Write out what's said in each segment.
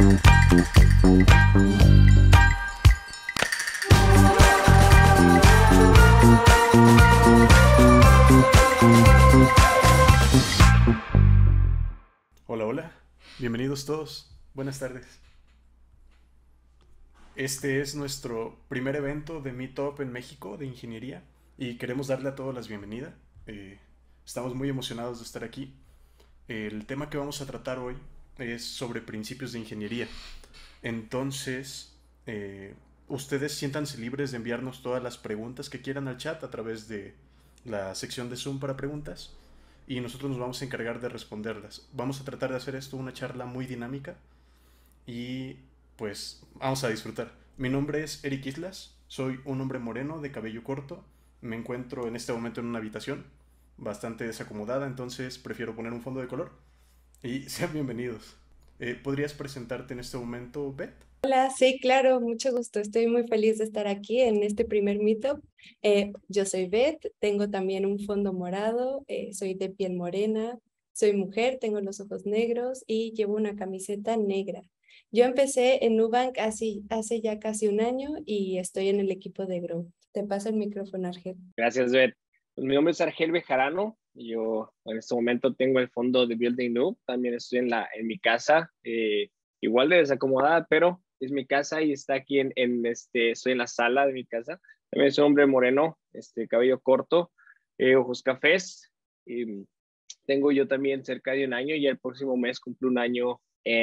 Hola, hola. Bienvenidos todos. Buenas tardes. Este es nuestro primer evento de Meetup en México de ingeniería y queremos darle a todos las bienvenida. Eh, Estamos muy emocionados de estar aquí. El tema que vamos a tratar hoy es sobre principios de ingeniería. Entonces, eh, ustedes siéntanse libres de enviarnos todas las preguntas que quieran al chat a través de la sección de Zoom para preguntas y nosotros nos vamos a encargar de responderlas. Vamos a tratar de hacer esto una charla muy dinámica y pues vamos a disfrutar. Mi nombre es Eric Islas, soy un hombre moreno de cabello corto, me encuentro en este momento en una habitación bastante desacomodada, entonces prefiero poner un fondo de color y sean bienvenidos. ¿Podrías presentarte en este momento, Beth? Hola, sí, claro, mucho gusto. Estoy muy feliz de estar aquí en este primer meetup. Yo soy Beth, tengo también un fondo morado, soy de piel morena, soy mujer, tengo los ojos negros y llevo una camiseta negra. Yo empecé en Nubank hace ya casi un año y estoy en el equipo de Grow. Te paso el micrófono, Argel. Gracias, Beth. Pues mi nombre es Argel Bejarano. Yo en este momento tengo el fondo de Building Noob. También estoy en mi casa, igual de desacomodada, pero es mi casa y está aquí estoy en la sala de mi casa. También soy un hombre moreno, cabello corto, ojos cafés. Tengo yo también cerca de un año y el próximo mes cumplo un año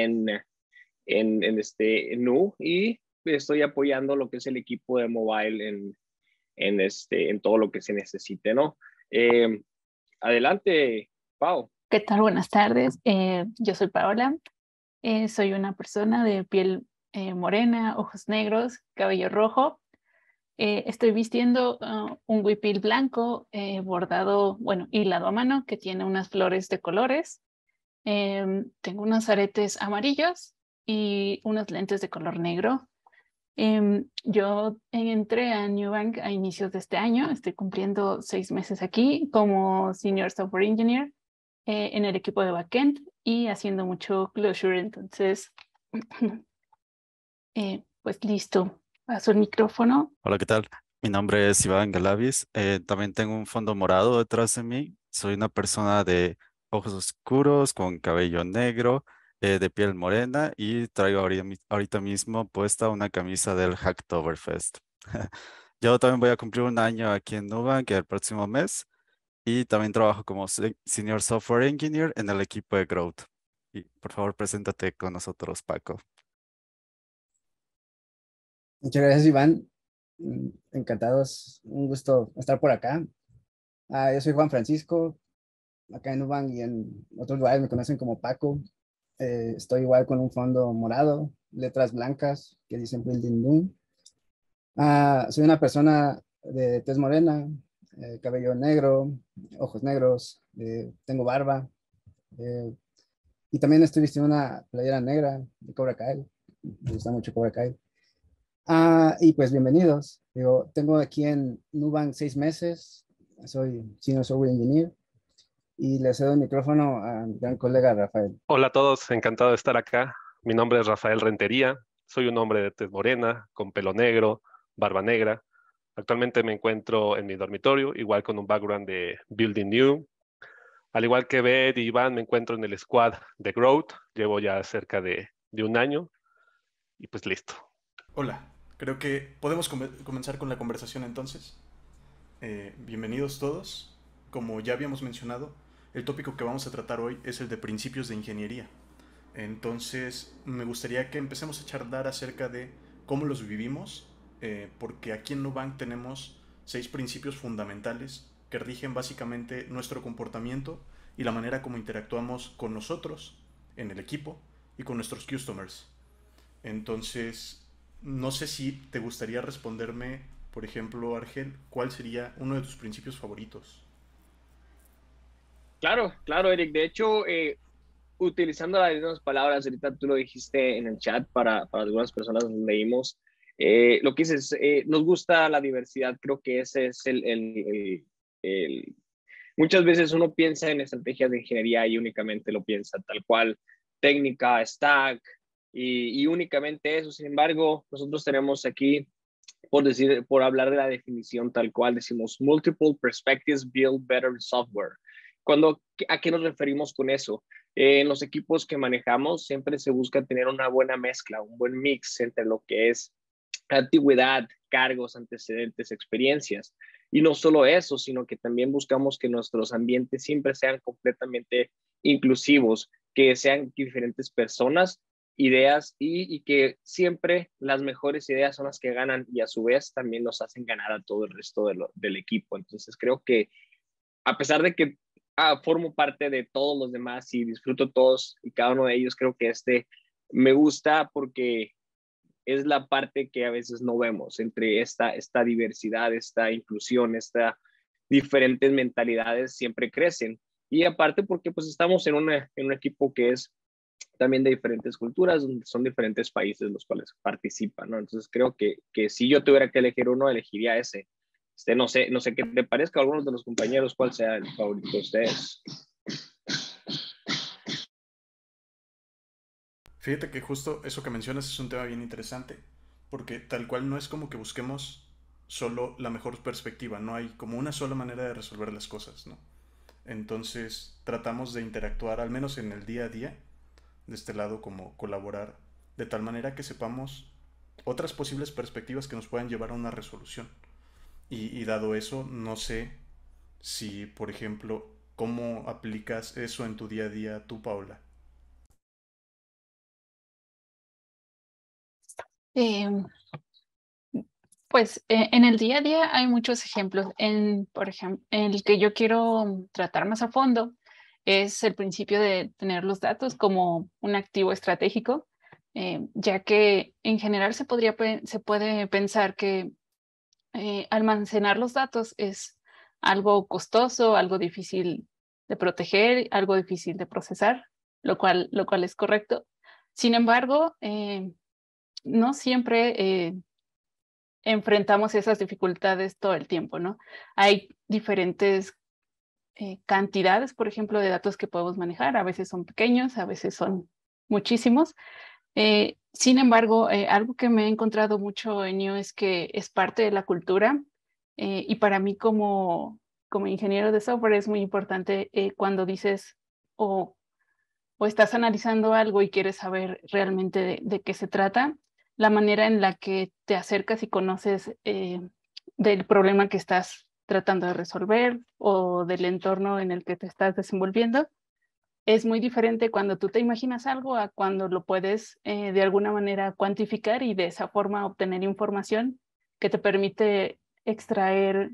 en Nu y estoy apoyando lo que es el equipo de mobile en todo lo que se necesite, ¿no? Eh, Adelante, Pau. ¿Qué tal? Buenas tardes. Yo soy Paola. Soy una persona de piel morena, ojos negros, cabello rojo. Estoy vistiendo un huipil blanco bordado, bueno, hilado a mano, que tiene unas flores de colores. Tengo unos aretes amarillos y unos lentes de color negro. Yo entré a Nubank a inicios de este año. Estoy cumpliendo 6 meses aquí como Senior Software Engineer en el equipo de backend y haciendo mucho Clojure. Entonces, pues listo. Paso el micrófono. Hola, ¿qué tal? Mi nombre es Iván Galavis. También tengo un fondo morado detrás de mí. Soy una persona de ojos oscuros, con cabello negro, de piel morena y traigo ahorita mismo puesta una camisa del Hacktoberfest. Yo también voy a cumplir un año aquí en Nubank el próximo mes y también trabajo como Senior Software Engineer en el equipo de Growth. Y por favor, preséntate con nosotros, Paco. Muchas gracias, Iván. Encantado, es un gusto estar por acá. Yo soy Juan Francisco, acá en Nubank y en otros lugares me conocen como Paco. Estoy igual con un fondo morado, letras blancas que dicen Building Boom. Soy una persona de tez morena, cabello negro, ojos negros, tengo barba y también estoy vistiendo una playera negra de Cobra Kai. Me gusta mucho Cobra Kai. Y pues bienvenidos. Digo, tengo aquí en Nubank 6 meses. Soy Senior Software Engineer y le cedo el micrófono a mi gran colega Rafael. Hola a todos, encantado de estar acá. Mi nombre es Rafael Rentería, soy un hombre de tez morena, con pelo negro, barba negra. Actualmente me encuentro en mi dormitorio, igual con un background de Building New. Al igual que Beth y Iván, me encuentro en el squad de Growth. Llevo ya cerca de un año y pues listo. Hola, creo que podemos comenzar con la conversación entonces. Bienvenidos todos. Como ya habíamos mencionado, el tópico que vamos a tratar hoy es el de principios de ingeniería. Entonces, me gustaría que empecemos a charlar acerca de cómo los vivimos, porque aquí en Nubank tenemos 6 principios fundamentales que rigen básicamente nuestro comportamiento y la manera como interactuamos con nosotros, en el equipo y con nuestros customers. Entonces, no sé si te gustaría responderme, por ejemplo, Argel, ¿cuál sería uno de tus principios favoritos? Claro, claro, Eric. De hecho, utilizando las mismas palabras, ahorita tú lo dijiste en el chat para algunas personas nos leímos. Lo que dices, nos gusta la diversidad, creo que ese es el- muchas veces uno piensa en estrategias de ingeniería y únicamente lo piensa tal cual, técnica, stack, y únicamente eso. Sin embargo, nosotros tenemos aquí, por hablar de la definición tal cual, decimos multiple perspectives build better software. ¿A qué nos referimos con eso? En los equipos que manejamos siempre se busca tener una buena mezcla, un buen mix entre lo que es antigüedad, cargos, antecedentes, experiencias. Y no solo eso, sino que también buscamos que nuestros ambientes siempre sean completamente inclusivos, que sean diferentes personas, ideas y que siempre las mejores ideas son las que ganan y a su vez también nos hacen ganar a todo el resto del equipo. Entonces creo que a pesar de que formo parte de todos los demás y disfruto todos y cada uno de ellos, creo que me gusta porque es la parte que a veces no vemos entre esta diversidad, esta inclusión, estas diferentes mentalidades siempre crecen. Y aparte porque pues estamos en un equipo que es también de diferentes culturas, donde son diferentes países los cuales participan, ¿no? Entonces creo que si yo tuviera que elegir uno, elegiría ese. No sé qué te parezca a algunos de los compañeros, cuál sea el favorito de ustedes. Fíjate que justo eso que mencionas es un tema bien interesante, porque tal cual no es como que busquemos solo la mejor perspectiva, no hay como una sola manera de resolver las cosas, ¿no? Entonces tratamos de interactuar, al menos en el día a día, de este lado, como colaborar, de tal manera que sepamos otras posibles perspectivas que nos puedan llevar a una resolución. Y dado eso, no sé si, por ejemplo, cómo aplicas eso en tu día a día tú, Paula. Em, Pues en el día a día hay muchos ejemplos. Por ejemplo, en el que yo quiero tratar más a fondo es el principio de tener los datos como un activo estratégico, ya que en general se puede pensar que almacenar los datos es algo costoso, algo difícil de proteger, algo difícil de procesar, lo cual es correcto. Sin embargo, no siempre enfrentamos esas dificultades todo el tiempo, ¿no? Hay diferentes cantidades, por ejemplo, de datos que podemos manejar. A veces son pequeños, a veces son muchísimos. Sin embargo, algo que me he encontrado mucho en You es que es parte de la cultura y para mí como ingeniero de software es muy importante cuando dices o estás analizando algo y quieres saber realmente de qué se trata, la manera en la que te acercas y conoces del problema que estás tratando de resolver o del entorno en el que te estás desenvolviendo, es muy diferente cuando tú te imaginas algo a cuando lo puedes de alguna manera cuantificar y de esa forma obtener información que te permite extraer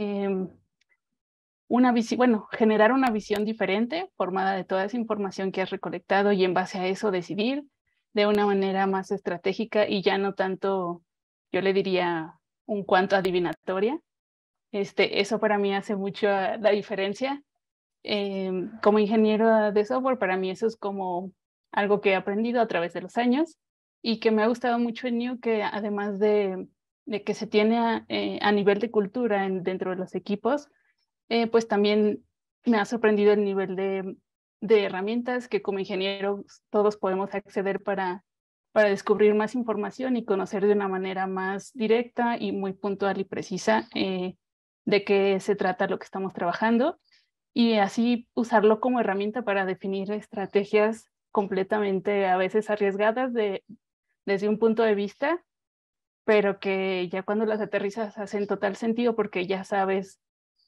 generar una visión diferente formada de toda esa información que has recolectado y en base a eso decidir de una manera más estratégica y ya no tanto, yo le diría, un cuanto adivinatoria. Eso para mí hace mucho la diferencia. Como ingeniero de software, para mí eso es como algo que he aprendido a través de los años y que me ha gustado mucho en New, que además de que se tiene a nivel de cultura dentro de los equipos, pues también me ha sorprendido el nivel de herramientas que como ingenieros todos podemos acceder para descubrir más información y conocer de una manera más directa y muy puntual y precisa de qué se trata lo que estamos trabajando y así usarlo como herramienta para definir estrategias completamente a veces arriesgadas desde un punto de vista, pero que ya cuando las aterrizas hacen total sentido porque ya sabes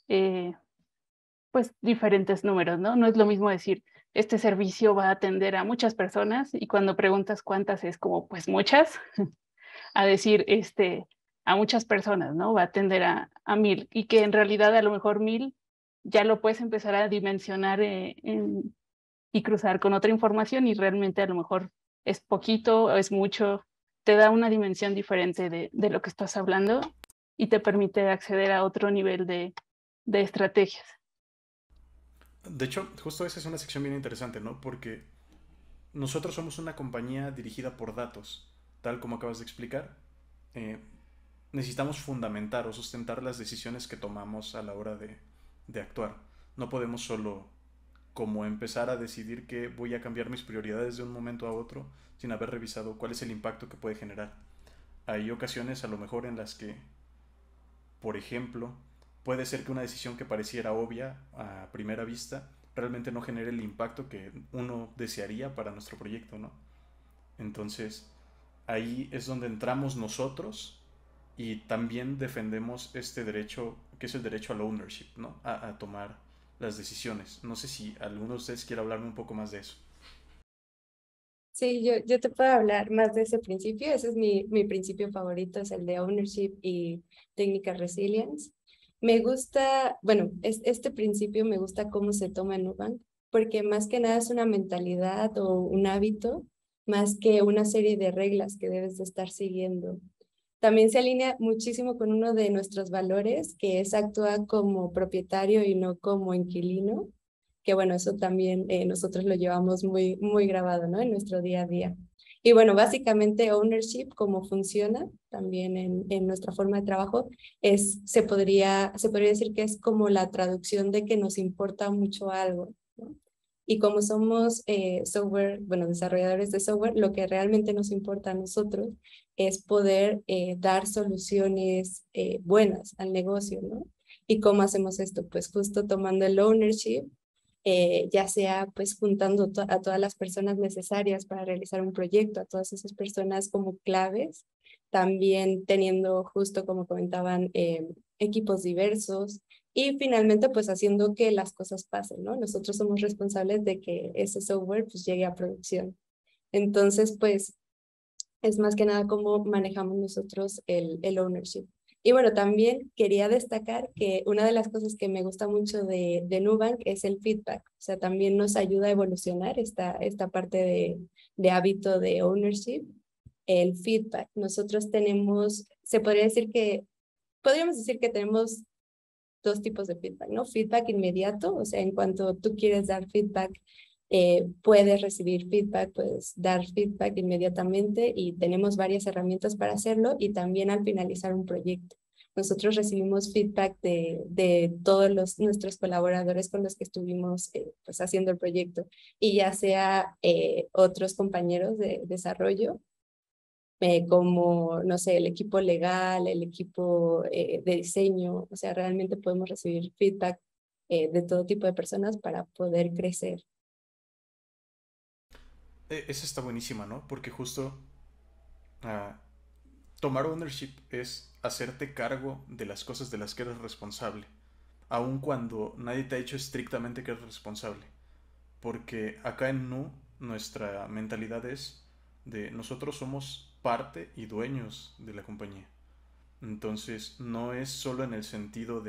pues diferentes números, ¿no? No es lo mismo decir, este servicio va a atender a muchas personas y cuando preguntas cuántas es como, pues muchas, a decir, a muchas personas, ¿no? Va a atender a 1000 y que en realidad a lo mejor 1000 ya lo puedes empezar a dimensionar y cruzar con otra información y realmente a lo mejor es poquito o es mucho, te da una dimensión diferente de lo que estás hablando y te permite acceder a otro nivel de estrategias. De hecho, justo esa es una sección bien interesante, ¿no? Porque nosotros somos una compañía dirigida por datos, tal como acabas de explicar. Eh, Necesitamos fundamentar o sustentar las decisiones que tomamos a la hora de actuar. No podemos solo como empezar a decidir que voy a cambiar mis prioridades de un momento a otro sin haber revisado cuál es el impacto que puede generar. Hay ocasiones a lo mejor en las que, por ejemplo, puede ser que una decisión que pareciera obvia a primera vista realmente no genere el impacto que uno desearía para nuestro proyecto, ¿no? Entonces, ahí es donde entramos nosotros y también defendemos este derecho, que es el derecho al ownership, ¿no? A tomar las decisiones. No sé si alguno de ustedes quiere hablarme un poco más de eso. Sí, yo te puedo hablar más de ese principio. Ese es mi principio favorito, es el de ownership y técnica resilience. Me gusta, bueno, este principio me gusta cómo se toma en Nubank, porque más que nada es una mentalidad o un hábito, más que una serie de reglas que debes de estar siguiendo. También se alinea muchísimo con uno de nuestros valores, que es actuar como propietario y no como inquilino, que bueno, eso también nosotros lo llevamos muy grabado, ¿no? En nuestro día a día. Y bueno, básicamente ownership, cómo funciona también en nuestra forma de trabajo, se podría decir que es como la traducción de que nos importa mucho algo, ¿no? Y como somos software, bueno, desarrolladores de software, lo que realmente nos importa a nosotros es poder dar soluciones buenas al negocio, ¿no? ¿Y cómo hacemos esto? Pues justo tomando el ownership, ya sea pues juntando a todas las personas necesarias para realizar un proyecto, a todas esas personas como claves, también teniendo justo como comentaban equipos diversos y finalmente pues haciendo que las cosas pasen, ¿no? Nosotros somos responsables de que ese software pues llegue a producción. Entonces pues es más que nada cómo manejamos nosotros el ownership. Y bueno, también quería destacar que una de las cosas que me gusta mucho de Nubank es el feedback. O sea, también nos ayuda a evolucionar esta parte de hábito de ownership, el feedback. Nosotros tenemos, podríamos decir que tenemos dos tipos de feedback, ¿no? Feedback inmediato, o sea, en cuanto tú quieres dar feedback, puedes recibir feedback, puedes dar feedback inmediatamente y tenemos varias herramientas para hacerlo y también al finalizar un proyecto. Nosotros recibimos feedback de todos nuestros colaboradores con los que estuvimos pues haciendo el proyecto y ya sea otros compañeros de desarrollo como, no sé, el equipo legal, el equipo de diseño, o sea, realmente podemos recibir feedback de todo tipo de personas para poder crecer. Esa está buenísima, ¿no? Porque justo ah, tomar ownership es hacerte cargo de las cosas de las que eres responsable, aun cuando nadie te ha dicho estrictamente que eres responsable. Porque acá en Nu nuestra mentalidad es de nosotros somos parte y dueños de la compañía. Entonces no es solo en el sentido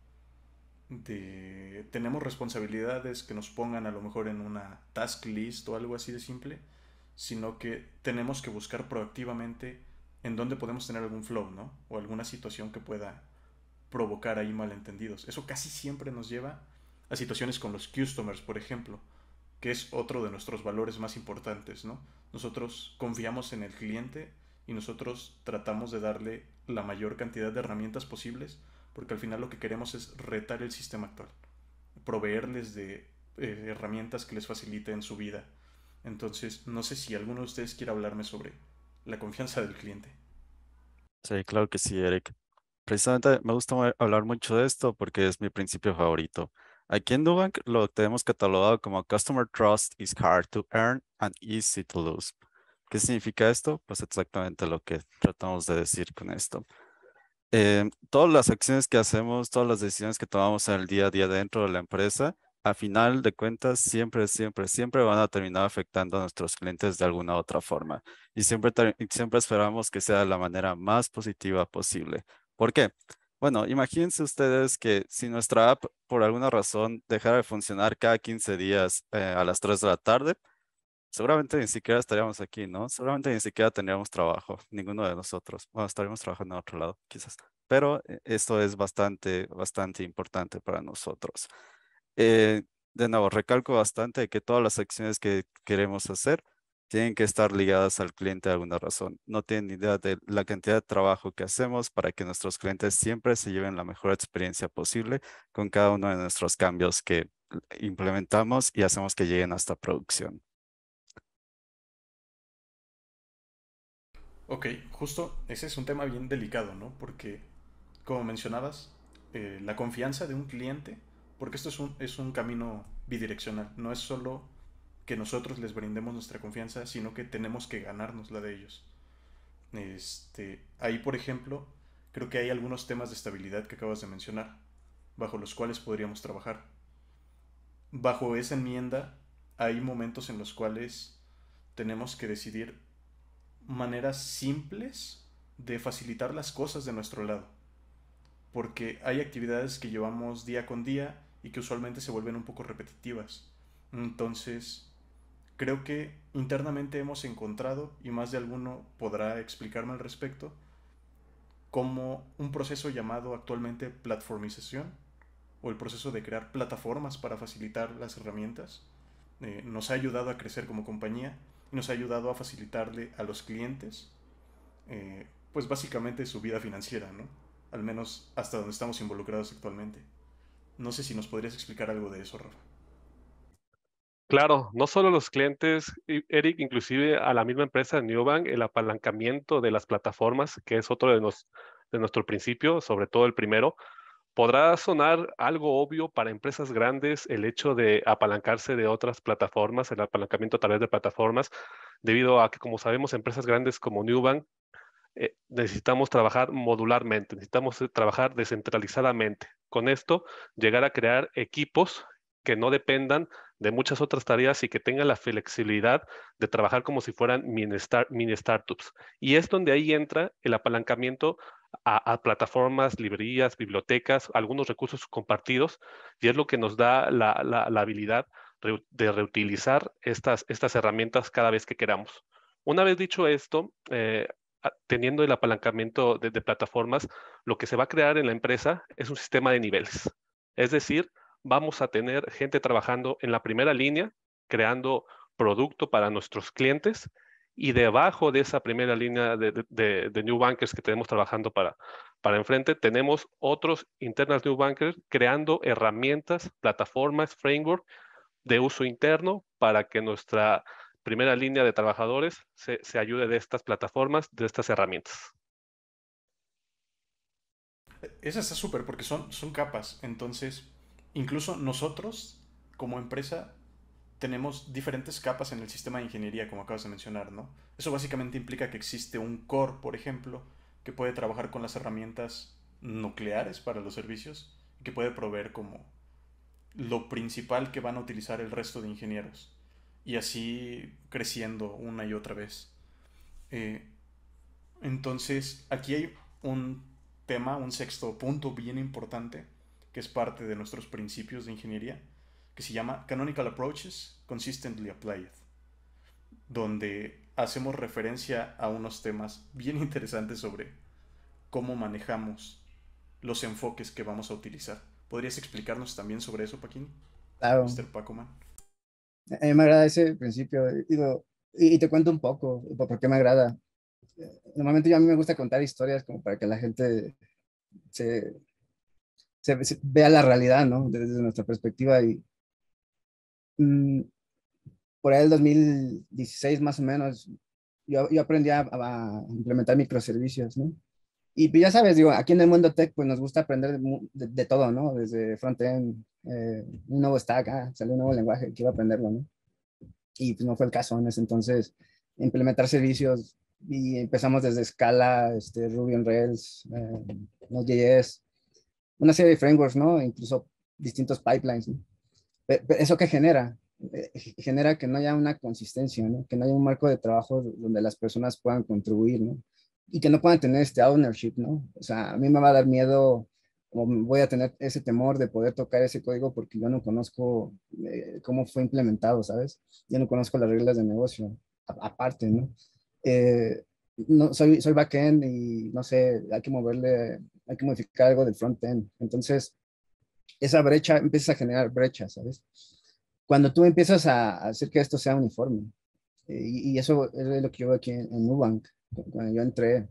de tenemos responsabilidades que nos pongan a lo mejor en una task list o algo así de simple, sino que tenemos que buscar proactivamente en dónde podemos tener algún flow, ¿no? O alguna situación que pueda provocar ahí malentendidos. Eso casi siempre nos lleva a situaciones con los customers, por ejemplo, que es otro de nuestros valores más importantes, ¿no? Nosotros confiamos en el cliente y nosotros tratamos de darle la mayor cantidad de herramientas posibles porque al final lo que queremos es retar el sistema actual, proveerles de herramientas que les faciliten su vida. Entonces, no sé si alguno de ustedes quiere hablarme sobre la confianza del cliente. Sí, claro que sí, Eric. Precisamente me gusta hablar mucho de esto porque es mi principio favorito. Aquí en Nubank lo tenemos catalogado como Customer Trust is hard to earn and easy to lose. ¿Qué significa esto? Pues exactamente lo que tratamos de decir con esto. Todas las acciones que hacemos, todas las decisiones que tomamos en el día a día dentro de la empresa, a final de cuentas, siempre van a terminar afectando a nuestros clientes de alguna u otra forma. Y siempre esperamos que sea de la manera más positiva posible. ¿Por qué? Bueno, imagínense ustedes que si nuestra app por alguna razón dejara de funcionar cada 15 días a las 3 de la tarde, seguramente ni siquiera estaríamos aquí, ¿no? Seguramente ni siquiera tendríamos trabajo, ninguno de nosotros. Bueno, estaríamos trabajando en otro lado, quizás. Pero esto es bastante importante para nosotros. Eh, de nuevo, recalco bastante que todas las acciones que queremos hacer tienen que estar ligadas al cliente de alguna razón. No tienen ni idea de la cantidad de trabajo que hacemos para que nuestros clientes siempre se lleven la mejor experiencia posible con cada uno de nuestros cambios implementamos y hacemos que lleguen hasta producción. Ok, justo ese es un tema bien delicado, ¿no? Porque, como mencionabas, la confianza de un cliente, porque esto es un camino bidireccional, no es solo que nosotros les brindemos nuestra confianza, sino que tenemos que ganarnos la de ellos. Ahí, por ejemplo, creo que hay algunos temas de estabilidad que acabas de mencionar, bajo los cuales podríamos trabajar. Bajo esa enmienda, hay momentos en los cuales tenemos que decidir maneras simples de facilitar las cosas de nuestro lado, porque hay actividades que llevamos día con día y que usualmente se vuelven un poco repetitivas. Entonces, creo que internamente hemos encontrado, y más de alguno podrá explicarme al respecto, como un proceso llamado actualmente platformización, o el proceso de crear plataformas para facilitar las herramientas, nos ha ayudado a crecer como compañía y nos ha ayudado a facilitarle a los clientes, pues básicamente su vida financiera, ¿no? Al menos hasta donde estamos involucrados actualmente. No sé si nos podrías explicar algo de eso, Rafa. Claro, no solo los clientes, Eric, inclusive a la misma empresa Newbank, el apalancamiento de las plataformas, que es otro de nuestro principio, sobre todo el primero. Podrá sonar algo obvio para empresas grandes el hecho de apalancarse de otras plataformas, el apalancamiento a través de plataformas, debido a que, como sabemos, empresas grandes como Newbank necesitamos trabajar modularmente, necesitamos trabajar descentralizadamente. Con esto, llegar a crear equipos que no dependan de muchas otras tareas y que tengan la flexibilidad de trabajar como si fueran mini startups. Y es donde ahí entra el apalancamiento a plataformas, librerías, bibliotecas, algunos recursos compartidos, y es lo que nos da la habilidad de reutilizar estas herramientas cada vez que queramos. Una vez dicho esto, teniendo el apalancamiento de plataformas, lo que se va a crear en la empresa es un sistema de niveles. Es decir, vamos a tener gente trabajando en la primera línea, creando producto para nuestros clientes, y debajo de esa primera línea de New Bankers que tenemos trabajando para enfrente, tenemos otros internas New Bankers creando herramientas, plataformas, framework de uso interno para que nuestra primera línea de trabajadores se ayude de estas plataformas, de estas herramientas. Esa está súper porque son capas. Entonces, incluso nosotros, como empresa, tenemos diferentes capas en el sistema de ingeniería, como acabas de mencionar, ¿no? Eso básicamente implica que existe un core, por ejemplo, que puede trabajar con las herramientas nucleares para los servicios y que puede proveer como lo principal que van a utilizar el resto de ingenieros. Y así creciendo una y otra vez. Eh, entonces, aquí hay un tema, un sexto punto bien importante, que es parte de nuestros principios de ingeniería, que se llama Canonical Approaches Consistently Applied, donde hacemos referencia a unos temas bien interesantes sobre cómo manejamos los enfoques que vamos a utilizar. ¿Podrías explicarnos también sobre eso, Paquín? Claro, Mr. Pacoman. a mí me agrada ese principio. Digo, y te cuento un poco por qué me agrada. Normalmente a mí me gusta contar historias como para que la gente se, se vea la realidad, ¿no? Desde nuestra perspectiva. Y mm, por ahí el 2016 más o menos, yo aprendí a implementar microservicios, ¿no? Y pues ya sabes, digo, aquí en el mundo tech, pues nos gusta aprender de todo, ¿no? Desde frontend, un nuevo stack, salió un nuevo lenguaje, quiero aprenderlo, ¿no? Y pues no fue el caso en ese entonces. Implementar servicios y empezamos desde Scala, Ruby on Rails, Node.js, una serie de frameworks, ¿no? Incluso distintos pipelines, ¿no? Pero ¿eso qué genera? Genera que no haya una consistencia, ¿no? Que no haya un marco de trabajo donde las personas puedan contribuir, ¿no? Y que no puedan tener este ownership, ¿no? O sea, a mí me va a dar miedo o voy a tener ese temor de poder tocar ese código porque yo no conozco cómo fue implementado, ¿sabes? Yo no conozco las reglas de negocio, aparte, ¿no? Eh, no soy backend y no sé, hay que modificar algo del frontend. Entonces, esa brecha empieza a generar brechas, ¿sabes? Cuando tú empiezas a hacer que esto sea uniforme, y eso es lo que yo veo aquí en Nubank, cuando yo entré,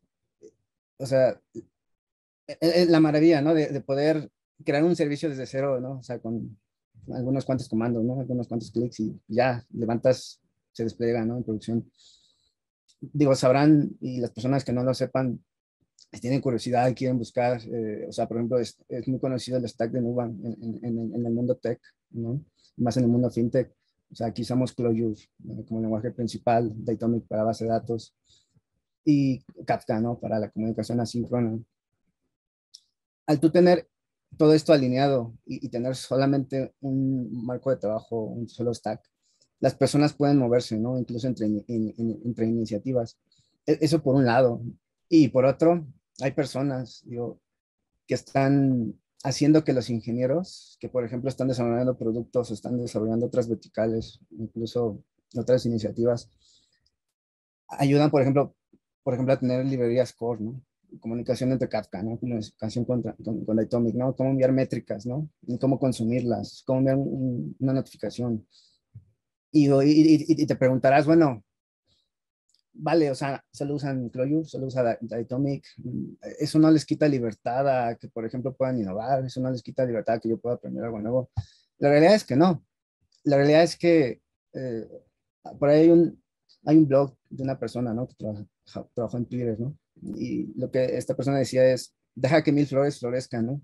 o sea, es la maravilla, ¿no? De poder crear un servicio desde cero, ¿no? O sea, algunos cuantos comandos, ¿no? Algunos cuantos clics y ya levantas, se despliega, ¿no? En producción. Digo, sabrán, y las personas que no lo sepan, si tienen curiosidad, quieren buscar, o sea, por ejemplo, es muy conocido el stack de Nubank en el mundo tech, ¿no? Más en el mundo fintech. O sea, aquí usamos Clojure como lenguaje principal, Datomic para base de datos y Kafka, ¿no? Para la comunicación asíncrona. Al tú tener todo esto alineado y tener solamente un marco de trabajo, un solo stack, las personas pueden moverse, ¿no? Incluso entre iniciativas. Eso por un lado. Y por otro, hay personas, digo, que están haciendo que los ingenieros, que por ejemplo están desarrollando productos, están desarrollando otras verticales, incluso otras iniciativas, ayudan, por ejemplo, a tener librerías core, ¿no? Comunicación entre Kafka, ¿no? Comunicación con Datomic, ¿no? Cómo enviar métricas, ¿no? Y cómo consumirlas, cómo enviar una notificación. Y te preguntarás, bueno, vale, o sea, solo usan Clojure, solo usa Datomic, eso no les quita libertad a que, por ejemplo, puedan innovar, eso no les quita libertad a que yo pueda aprender algo nuevo. La realidad es que no. La realidad es que eh, por ahí hay un blog de una persona, ¿no? Que trabajó en Twitter, ¿no? Y lo que esta persona decía es, deja que 1000 flores florezcan, ¿no?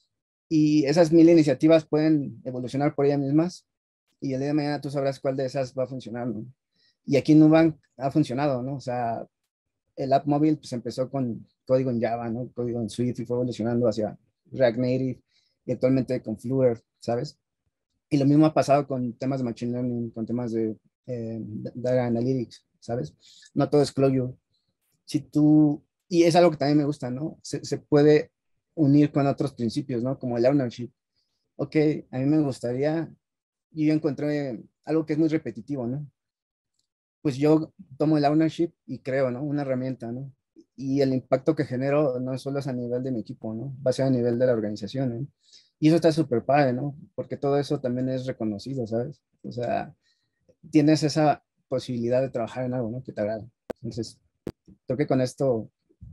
Y esas 1000 iniciativas pueden evolucionar por ellas mismas y el día de mañana tú sabrás cuál de esas va a funcionar, ¿no? Y aquí Nubank ha funcionado, ¿no? O sea, el app móvil pues empezó con código en Java, ¿no? Código en Swift y fue evolucionando hacia React Native y actualmente con Flutter, ¿sabes? Y lo mismo ha pasado con temas de Machine Learning, con temas de Data Analytics, ¿sabes? No todo es Clojure. Si tú, y es algo que también me gusta, ¿no? Se puede unir con otros principios, ¿no? Como el ownership. Ok, a mí me gustaría, yo ya encontré algo que es muy repetitivo, ¿no? Pues yo tomo el ownership y creo, ¿no? Una herramienta, ¿no? Y el impacto que genero no solo es a nivel de mi equipo, ¿no? Va a ser a nivel de la organización, ¿no? Y eso está súper padre, ¿no? Porque todo eso también es reconocido, ¿sabes? O sea, tienes esa posibilidad de trabajar en algo, ¿no? Que te agrada. Entonces, creo que con esto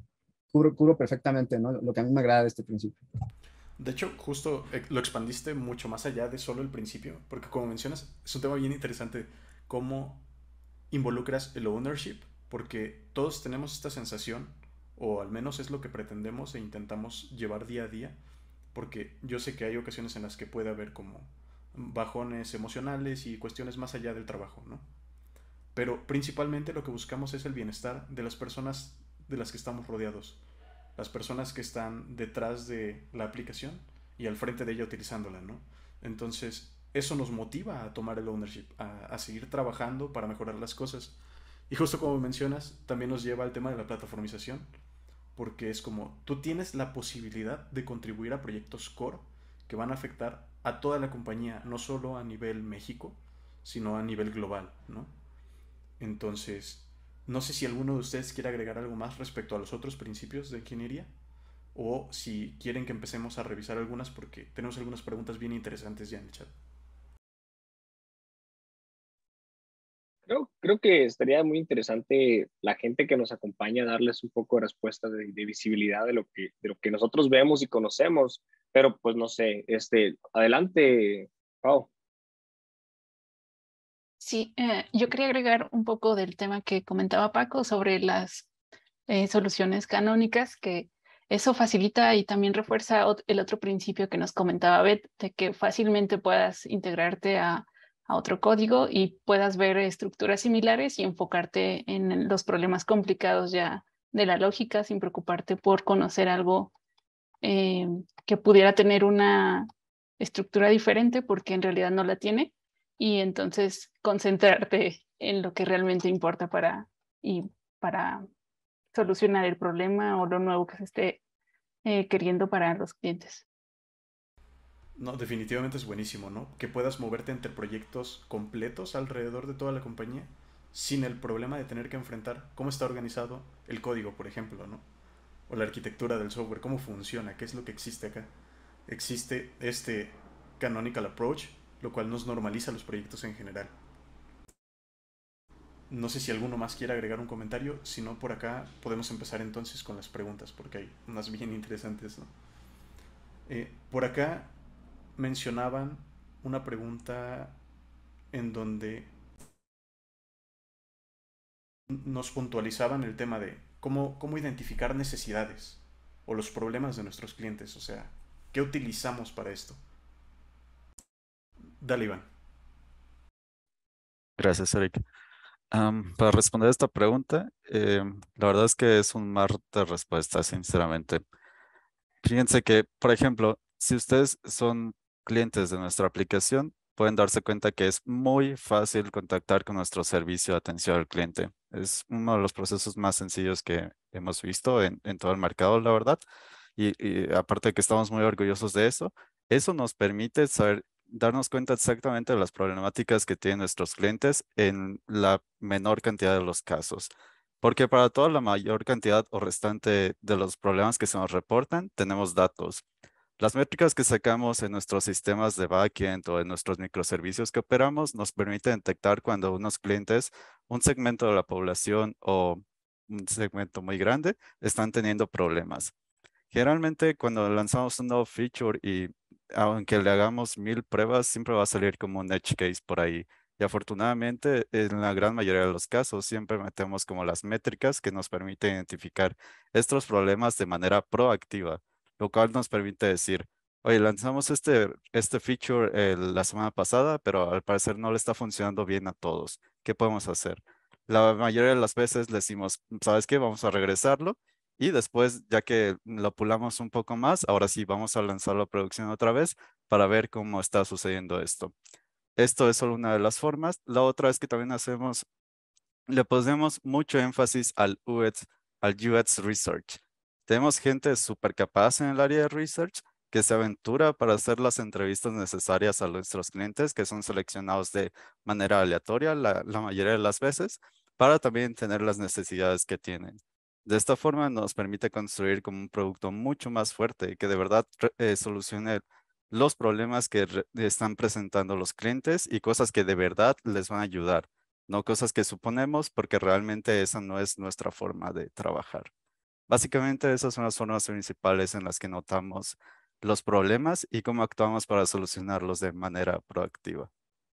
cubro perfectamente, ¿no? Lo que a mí me agrada de este principio. De hecho, justo lo expandiste mucho más allá de solo el principio, porque como mencionas, es un tema bien interesante, cómo involucras el ownership, porque todos tenemos esta sensación, o al menos es lo que pretendemos e intentamos llevar día a día, porque yo sé que hay ocasiones en las que puede haber como bajones emocionales y cuestiones más allá del trabajo, ¿no? Pero principalmente lo que buscamos es el bienestar de las personas de las que estamos rodeados, las personas que están detrás de la aplicación y al frente de ella utilizándola, ¿no? Entonces, eso nos motiva a tomar el ownership, a seguir trabajando para mejorar las cosas. Y justo como mencionas, también nos lleva al tema de la plataformización, porque es como tú tienes la posibilidad de contribuir a proyectos core que van a afectar a toda la compañía, no solo a nivel México, sino a nivel global, ¿no? Entonces, no sé si alguno de ustedes quiere agregar algo más respecto a los otros principios de ingeniería o si quieren que empecemos a revisar algunas porque tenemos algunas preguntas bien interesantes ya en el chat. Creo que estaría muy interesante la gente que nos acompaña darles un poco de respuesta de visibilidad de lo que nosotros vemos y conocemos, pero pues no sé, adelante, Pau. Sí, yo quería agregar un poco del tema que comentaba Paco sobre las soluciones canónicas, que eso facilita y también refuerza el otro principio que nos comentaba Beth, de que fácilmente puedas integrarte a otro código y puedas ver estructuras similares y enfocarte en los problemas complicados ya de la lógica sin preocuparte por conocer algo que pudiera tener una estructura diferente porque en realidad no la tiene y entonces concentrarte en lo que realmente importa para solucionar el problema o lo nuevo que se esté queriendo para los clientes. No, definitivamente es buenísimo, ¿no? Que puedas moverte entre proyectos completos alrededor de toda la compañía sin el problema de tener que enfrentar cómo está organizado el código, por ejemplo, ¿no? O la arquitectura del software, cómo funciona, qué es lo que existe acá. Existe este canonical approach, lo cual nos normaliza los proyectos en general. No sé si alguno más quiere agregar un comentario, si no por acá podemos empezar entonces con las preguntas, porque hay unas bien interesantes, ¿no? Por acá mencionaban una pregunta en donde nos puntualizaban el tema de cómo identificar necesidades o los problemas de nuestros clientes. O sea, ¿qué utilizamos para esto? Dale, Iván. Gracias, Eric. Para responder esta pregunta, la verdad es que es un mar de respuestas, sinceramente. Fíjense que, por ejemplo, si ustedes son clientes de nuestra aplicación, pueden darse cuenta que es muy fácil contactar con nuestro servicio de atención al cliente. Es uno de los procesos más sencillos que hemos visto en todo el mercado, la verdad. Y aparte de que estamos muy orgullosos de eso nos permite saber, darnos cuenta exactamente de las problemáticas que tienen nuestros clientes en la menor cantidad de los casos. Porque para toda la mayor cantidad o restante de los problemas que se nos reportan, tenemos datos. Las métricas que sacamos en nuestros sistemas de backend o en nuestros microservicios que operamos nos permiten detectar cuando unos clientes, un segmento de la población o un segmento muy grande, están teniendo problemas. Generalmente cuando lanzamos un nuevo feature y aunque le hagamos 1000 pruebas, siempre va a salir como un edge case por ahí. Y afortunadamente, en la gran mayoría de los casos, siempre metemos como las métricas que nos permiten identificar estos problemas de manera proactiva, lo cual nos permite decir, oye, lanzamos este feature la semana pasada, pero al parecer no le está funcionando bien a todos. ¿Qué podemos hacer? La mayoría de las veces le decimos, ¿sabes qué? Vamos a regresarlo y después, ya que lo pulamos un poco más, ahora sí vamos a lanzarlo a producción otra vez para ver cómo está sucediendo esto. Esto es solo una de las formas. La otra es que también le ponemos mucho énfasis al UX Research. Tenemos gente súper capaz en el área de research que se aventura para hacer las entrevistas necesarias a nuestros clientes, que son seleccionados de manera aleatoria la mayoría de las veces, para también tener las necesidades que tienen. De esta forma nos permite construir como un producto mucho más fuerte que de verdad solucione los problemas que están presentando los clientes y cosas que de verdad les van a ayudar, no cosas que suponemos, porque realmente esa no es nuestra forma de trabajar. Básicamente esas son las formas principales en las que notamos los problemas y cómo actuamos para solucionarlos de manera proactiva.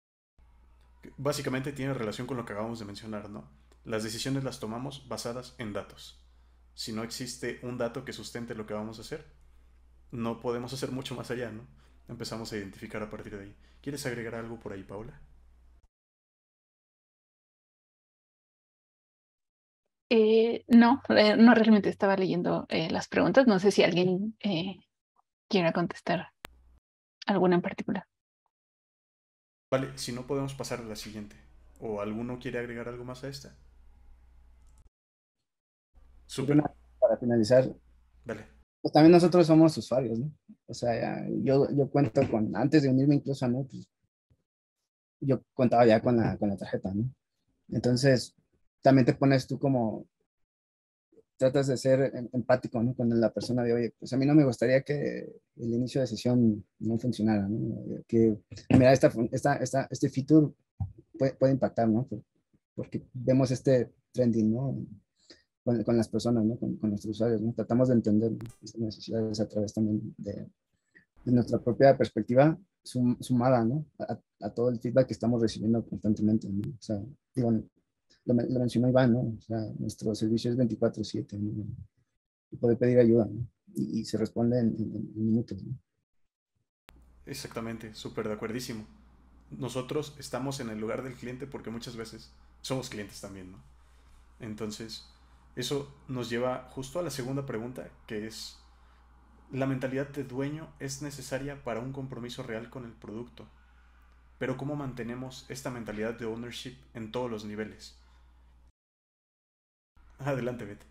Básicamente tiene relación con lo que acabamos de mencionar, ¿no? Las decisiones las tomamos basadas en datos. Si no existe un dato que sustente lo que vamos a hacer, no podemos hacer mucho más allá, ¿no? Empezamos a identificar a partir de ahí. ¿Quieres agregar algo por ahí, Paula? No realmente estaba leyendo las preguntas. No sé si alguien quiera contestar alguna en particular. Vale, si no podemos pasar a la siguiente. ¿O alguno quiere agregar algo más a esta? Y Súper, para finalizar, dale. pues también nosotros somos usuarios, ¿no? O sea, yo cuento con, antes de unirme incluso a ¿no? Pues, yo contaba ya con la tarjeta, ¿no? Entonces, también te pones tú como, tratas de ser empático, ¿no? Con la persona de, oye, pues a mí no me gustaría que el inicio de sesión no funcionara, ¿no? Que, mira, este feature puede impactar, ¿no? Porque vemos este trending, ¿no? Con las personas, ¿no? Con nuestros usuarios, ¿no? Tratamos de entender, ¿no? Estas necesidades a través también de nuestra propia perspectiva sumada, ¿no? A todo el feedback que estamos recibiendo constantemente, ¿no? O sea, digo, lo mencionó Iván, ¿no? O sea, nuestro servicio es 24/7, ¿no? Y poder pedir ayuda, ¿no? Y se responde en minutos, ¿no? Exactamente, súper de acuerdísimo. Nosotros estamos en el lugar del cliente porque muchas veces somos clientes también, ¿no? Entonces, eso nos lleva justo a la segunda pregunta, que es, ¿la mentalidad de dueño es necesaria para un compromiso real con el producto? Pero ¿cómo mantenemos esta mentalidad de ownership en todos los niveles? Adelante, Beth.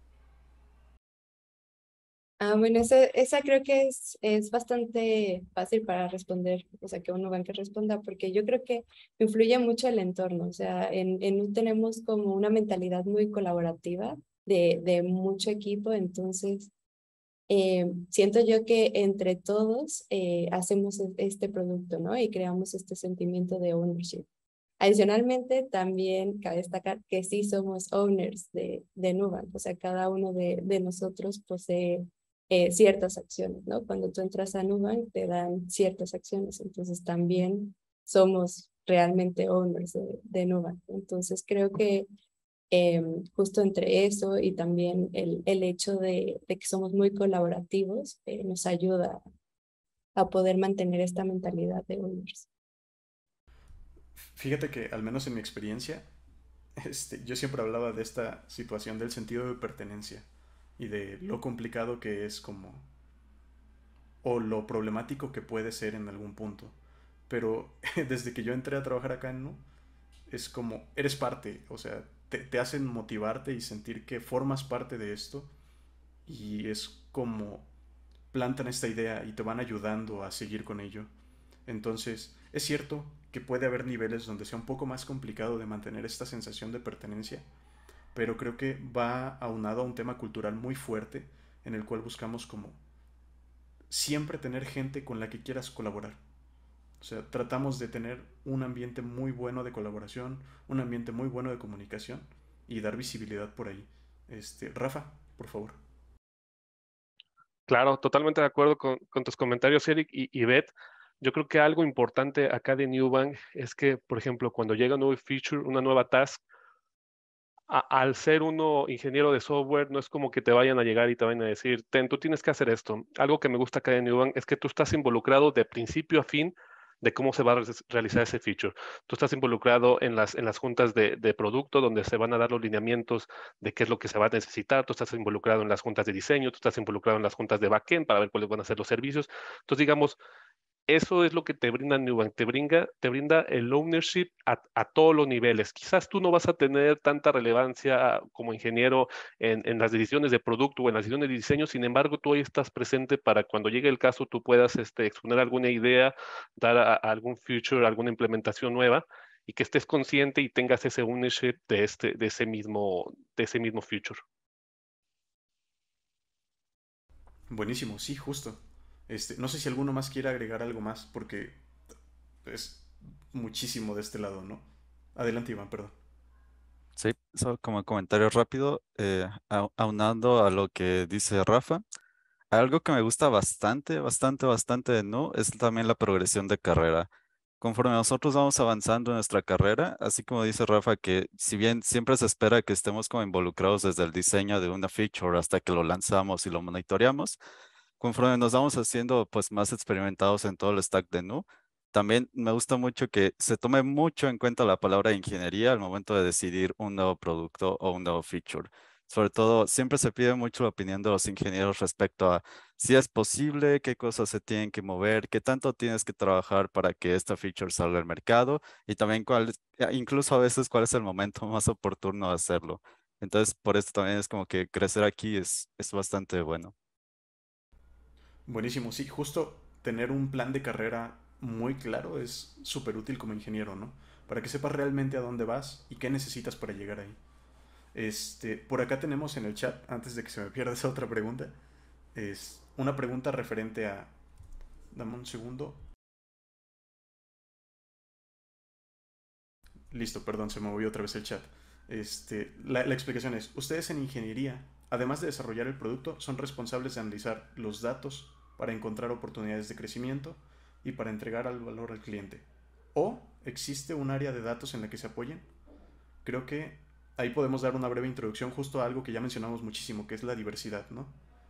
Bueno, esa creo que es bastante fácil para responder, o sea, que uno va que responda, porque yo creo que influye mucho el entorno, o sea, en U tenemos como una mentalidad muy colaborativa de mucho equipo, entonces siento yo que entre todos hacemos este producto, ¿no? Y creamos este sentimiento de ownership. Adicionalmente, también cabe destacar que sí somos owners de Nubank, o sea, cada uno de nosotros posee ciertas acciones, ¿no? Cuando tú entras a Nubank te dan ciertas acciones, entonces también somos realmente owners de Nubank. Entonces creo que justo entre eso y también el hecho de que somos muy colaborativos nos ayuda a poder mantener esta mentalidad de owners. Fíjate que, al menos en mi experiencia, yo siempre hablaba de esta situación del sentido de pertenencia y de lo complicado que es como, o lo problemático que puede ser en algún punto. Pero desde que yo entré a trabajar acá en Nu, es como, eres parte, o sea, te hacen motivarte y sentir que formas parte de esto y es como plantan esta idea y te van ayudando a seguir con ello. Entonces, es cierto que puede haber niveles donde sea un poco más complicado de mantener esta sensación de pertenencia, pero creo que va aunado a un tema cultural muy fuerte en el cual buscamos como siempre tener gente con la que quieras colaborar. O sea, tratamos de tener un ambiente muy bueno de colaboración, un ambiente muy bueno de comunicación y dar visibilidad por ahí. Rafa, por favor. Claro, totalmente de acuerdo con tus comentarios, Eric y Beth. Yo creo que algo importante acá de Newbank es que, por ejemplo, cuando llega un nuevo feature, una nueva task, al ser uno ingeniero de software, no es como que te vayan a llegar y te vayan a decir, tú tienes que hacer esto. Algo que me gusta acá de Newbank es que tú estás involucrado de principio a fin de cómo se va a realizar ese feature. Tú estás involucrado en las juntas de producto, donde se van a dar los lineamientos de qué es lo que se va a necesitar. Tú estás involucrado en las juntas de diseño, tú estás involucrado en las juntas de backend para ver cuáles van a ser los servicios. Entonces, digamos, eso es lo que te brinda Nubank, te brinda el ownership a todos los niveles. Quizás tú no vas a tener tanta relevancia como ingeniero en las decisiones de producto o en las decisiones de diseño, sin embargo, tú ahí estás presente para cuando llegue el caso, tú puedas exponer alguna idea, dar a algún feature, alguna implementación nueva, y que estés consciente y tengas ese ownership de ese mismo feature. Buenísimo, sí, justo. No sé si alguno más quiere agregar algo más, porque es muchísimo de este lado, ¿no? Adelante, Iván, perdón. Sí, solo como comentario rápido, aunando a lo que dice Rafa, algo que me gusta bastante, bastante, bastante de Nu es también la progresión de carrera. Conforme nosotros vamos avanzando en nuestra carrera, así como dice Rafa, que si bien siempre se espera que estemos como involucrados desde el diseño de una feature hasta que lo lanzamos y lo monitoreamos, conforme nos vamos haciendo pues más experimentados en todo el stack de Nu, también me gusta mucho que se tome mucho en cuenta la palabra ingeniería al momento de decidir un nuevo producto o un nuevo feature. Sobre todo, siempre se pide mucho la opinión de los ingenieros respecto a si es posible, qué cosas se tienen que mover, qué tanto tienes que trabajar para que esta feature salga al mercado y también incluso a veces cuál es el momento más oportuno de hacerlo. Entonces, por esto también es como que crecer aquí es bastante bueno. Buenísimo, sí, justo tener un plan de carrera muy claro es súper útil como ingeniero, ¿no? Para que sepas realmente a dónde vas y qué necesitas para llegar ahí. Por acá tenemos en el chat, antes de que se me pierda esa otra pregunta, es una pregunta referente a... Dame un segundo. Listo, perdón, se me movió otra vez el chat. La explicación es, ustedes en ingeniería, además de desarrollar el producto, son responsables de analizar los datos para encontrar oportunidades de crecimiento y para entregar al valor al cliente. ¿O existe un área de datos en la que se apoyen? Creo que ahí podemos dar una breve introducción justo a algo que ya mencionamos muchísimo, que es la diversidad, ¿no?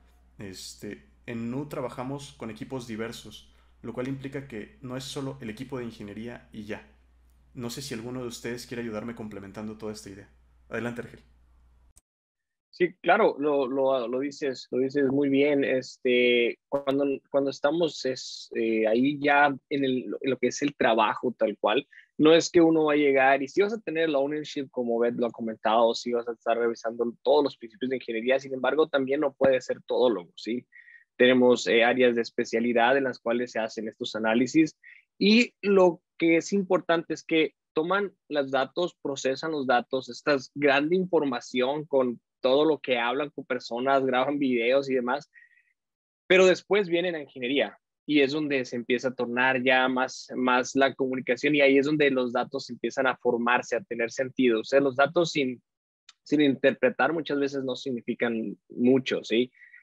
En Nu trabajamos con equipos diversos, lo cual implica que no es solo el equipo de ingeniería y ya. No sé si alguno de ustedes quiere ayudarme complementando toda esta idea. Adelante, Argel. Sí, claro, lo dices muy bien. Cuando estamos ahí ya en lo que es el trabajo tal cual, no es que uno va a llegar y si vas a tener la ownership, como Beth lo ha comentado, si vas a estar revisando todos los principios de ingeniería, sin embargo, también no puede ser todólogo, ¿sí? Tenemos áreas de especialidad en las cuales se hacen estos análisis y lo que es importante es que toman los datos, procesan los datos, esta grande información con todo lo que hablan con personas, graban videos y demás, pero después vienen a ingeniería y es donde se empieza a tornar ya más la comunicación y ahí es donde los datos empiezan a formarse, a tener sentido. O sea, los datos sin interpretar muchas veces no significan mucho, ¿sí?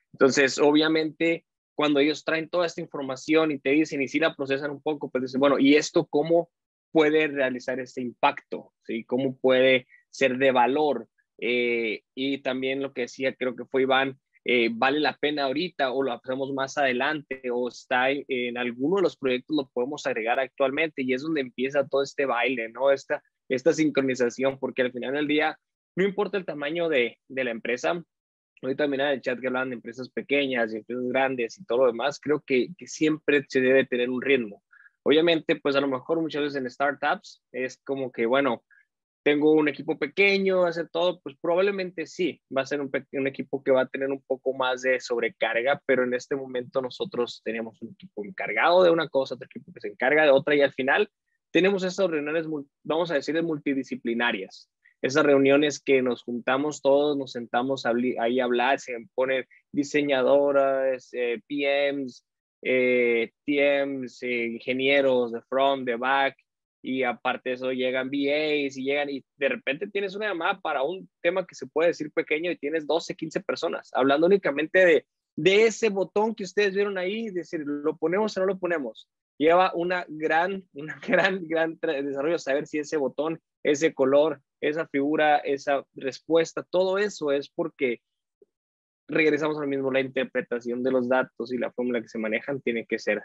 Entonces, obviamente, cuando ellos traen toda esta información y te dicen, y si la procesan un poco, pues dicen, bueno, ¿y esto cómo puede realizar este impacto? ¿Sí? ¿Cómo puede ser de valor? Y también lo que decía, creo que fue Iván, ¿vale la pena ahorita o lo hacemos más adelante o está en alguno de los proyectos lo podemos agregar actualmente? Y es donde empieza todo este baile, ¿no? Esta sincronización, porque al final del día, no importa el tamaño de la empresa. Ahorita mira en el chat que hablan de empresas pequeñas y empresas grandes y todo lo demás, creo que siempre se debe tener un ritmo. Obviamente, pues a lo mejor muchas veces en startups es como que, bueno, tengo un equipo pequeño, hacer todo, pues probablemente sí, va a ser un equipo que va a tener un poco más de sobrecarga, pero en este momento nosotros teníamos un equipo encargado de una cosa, otro equipo que se encarga de otra y al final tenemos esas reuniones, vamos a decir, multidisciplinarias. Esas reuniones que nos juntamos todos, nos sentamos ahí a hablar, se ponen diseñadoras, PMs, TMs, ingenieros de front, de back, y aparte de eso llegan VAs y llegan y de repente tienes una llamada para un tema que se puede decir pequeño y tienes 12, 15 personas hablando únicamente de ese botón que ustedes vieron ahí, decir, ¿lo ponemos o no lo ponemos? Lleva gran desarrollo saber si ese botón, ese color, esa figura, esa respuesta, todo eso es porque regresamos al mismo, la interpretación de los datos y la fórmula que se manejan tiene que ser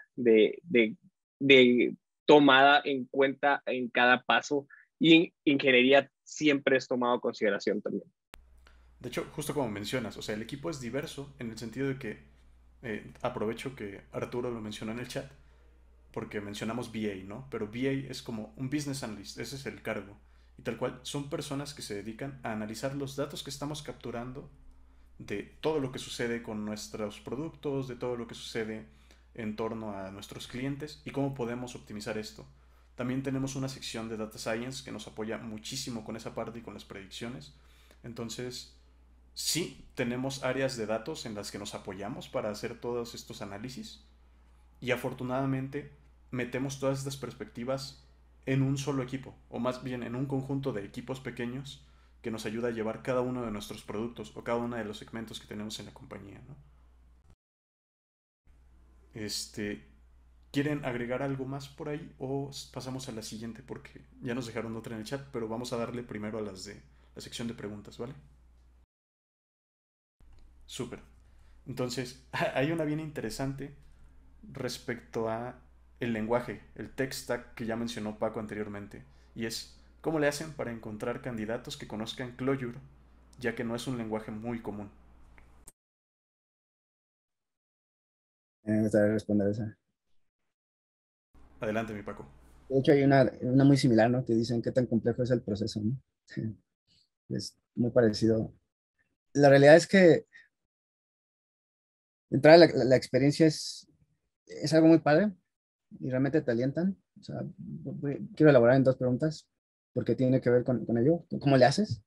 de tomada en cuenta en cada paso y ingeniería siempre es tomado en consideración también. De hecho, justo como mencionas, o sea, el equipo es diverso en el sentido de que aprovecho que Arturo lo mencionó en el chat porque mencionamos BA, ¿no? Pero BA es como un business analyst, ese es el cargo. Y tal cual, son personas que se dedican a analizar los datos que estamos capturando de todo lo que sucede con nuestros productos, de todo lo que sucede en torno a nuestros clientes y cómo podemos optimizar esto. También tenemos una sección de Data Science que nos apoya muchísimo con esa parte y con las predicciones. Entonces, sí, tenemos áreas de datos en las que nos apoyamos para hacer todos estos análisis y afortunadamente metemos todas estas perspectivas en un solo equipo, o más bien en un conjunto de equipos pequeños que nos ayuda a llevar cada uno de nuestros productos o cada uno de los segmentos que tenemos en la compañía, ¿no? ¿Quieren agregar algo más por ahí o pasamos a la siguiente? Porque ya nos dejaron otra en el chat, pero vamos a darle primero a las de la sección de preguntas, ¿vale? Súper. Entonces, hay una bien interesante respecto a el lenguaje, el tech stack que ya mencionó Paco anteriormente, y es cómo le hacen para encontrar candidatos que conozcan Clojure, ya que no es un lenguaje muy común. Me gustaría responder esa. Adelante, mi Paco. De hecho, hay una muy similar, ¿no? Que dicen qué tan complejo es el proceso, ¿no? Es muy parecido. La realidad es que entrar a la experiencia es algo muy padre y realmente te alientan. O sea, quiero elaborar en dos preguntas porque tiene que ver con ello. ¿Cómo le haces?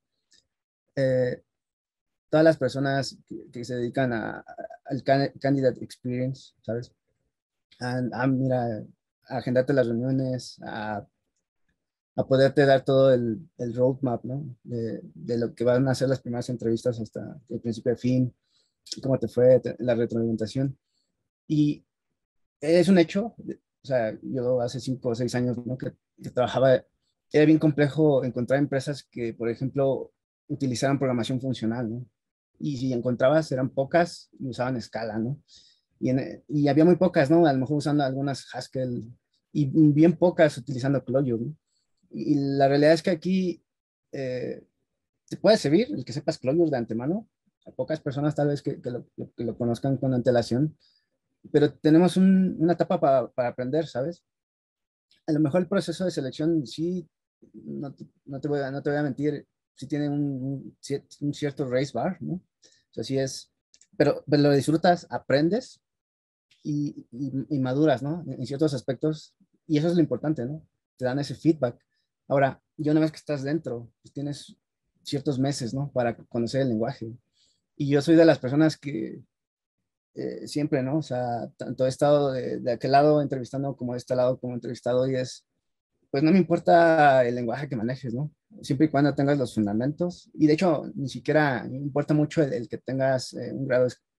Todas las personas que se dedican al candidate experience, ¿sabes? Mira, a agendarte las reuniones, a poderte dar todo el roadmap, ¿no? De lo que van a ser las primeras entrevistas hasta el principio de fin, cómo te fue, la retroalimentación. Y es un hecho, o sea, yo hace 5 o 6 años, ¿no? que trabajaba, era bien complejo encontrar empresas que, por ejemplo, utilizaran programación funcional, ¿no? Y si encontrabas, eran pocas y usaban Scala, ¿no? Y había muy pocas, ¿no? A lo mejor usando algunas Haskell y bien pocas utilizando Clojure, ¿no? Y la realidad es que aquí te puede servir el que sepas Clojure de antemano. A pocas personas tal vez que lo conozcan con antelación, pero tenemos una etapa para aprender, ¿sabes? A lo mejor el proceso de selección sí, no te voy a mentir, sí tiene un cierto race bar, ¿no? O sea, sí es, pero lo disfrutas, aprendes y maduras, ¿no? En ciertos aspectos, y eso es lo importante, ¿no? Te dan ese feedback. Ahora, ya una vez que estás dentro, pues tienes ciertos meses, ¿no? Para conocer el lenguaje. Y yo soy de las personas que siempre, ¿no? O sea, tanto he estado de aquel lado entrevistando como de este lado como entrevistado y pues no me importa el lenguaje que manejes, ¿no? Siempre y cuando tengas los fundamentos. Y de hecho, ni siquiera me importa mucho el que tengas un grado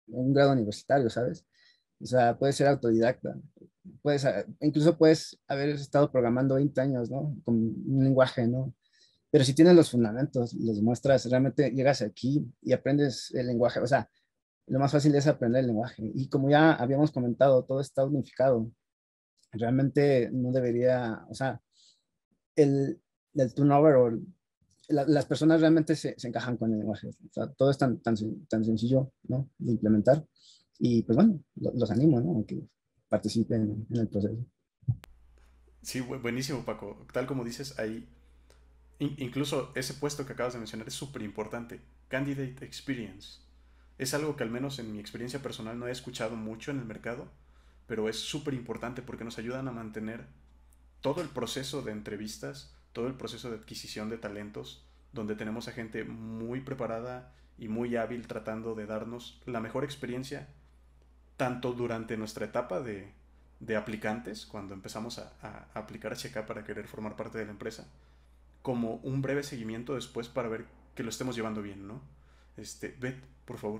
un grado universitario, ¿sabes? O sea, puedes ser autodidacta, incluso puedes haber estado programando 20 años, ¿no? Con un lenguaje, ¿no? Pero si tienes los fundamentos, los muestras, realmente llegas aquí y aprendes el lenguaje. O sea, lo más fácil es aprender el lenguaje. Y como ya habíamos comentado, todo está unificado. Realmente no debería, o sea, el turnover o las personas realmente se encajan con el lenguaje. O sea, todo es tan sencillo, ¿no? De implementar. Y pues bueno, los animo, ¿no? A que participen en el proceso. Sí, buenísimo, Paco. Tal como dices, ahí, incluso ese puesto que acabas de mencionar es súper importante. Candidate Experience. Es algo que al menos en mi experiencia personal no he escuchado mucho en el mercado, pero es súper importante porque nos ayudan a mantener todo el proceso de entrevistas, todo el proceso de adquisición de talentos, donde tenemos a gente muy preparada y muy hábil tratando de darnos la mejor experiencia, tanto durante nuestra etapa de aplicantes, cuando empezamos a aplicar hacia acá para querer formar parte de la empresa, como un breve seguimiento después para ver que lo estemos llevando bien, ¿no? Beth, por favor.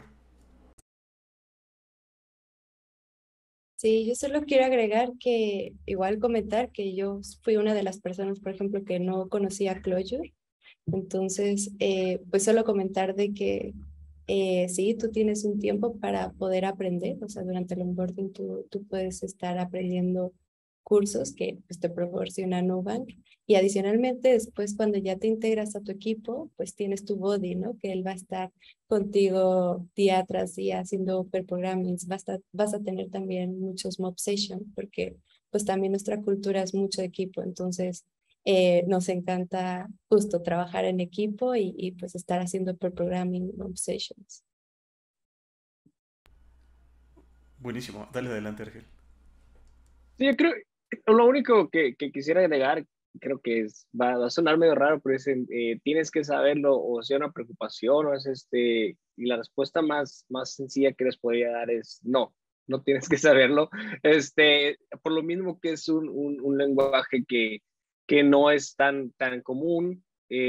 Sí, yo solo quiero agregar que, igual comentar que yo fui una de las personas, por ejemplo, que no conocía Clojure. Entonces, pues solo comentar de que sí, tú tienes un tiempo para poder aprender, o sea, durante el onboarding tú puedes estar aprendiendo cursos que pues, te proporciona Nubank y adicionalmente después cuando ya te integras a tu equipo, pues tienes tu body, ¿no? Que él va a estar contigo día tras día haciendo pair programming, vas a tener también muchos mob sessions porque pues también nuestra cultura es mucho equipo, entonces nos encanta justo trabajar en equipo y pues estar haciendo per programming obsessions. Buenísimo. Dale adelante, Argel. Sí, yo creo, lo único que quisiera agregar, creo que va a sonar medio raro, pero es, tienes que saberlo, o sea, una preocupación, o es y la respuesta más sencilla que les podría dar es no, no tienes que saberlo, por lo mismo que es un lenguaje que no es tan común,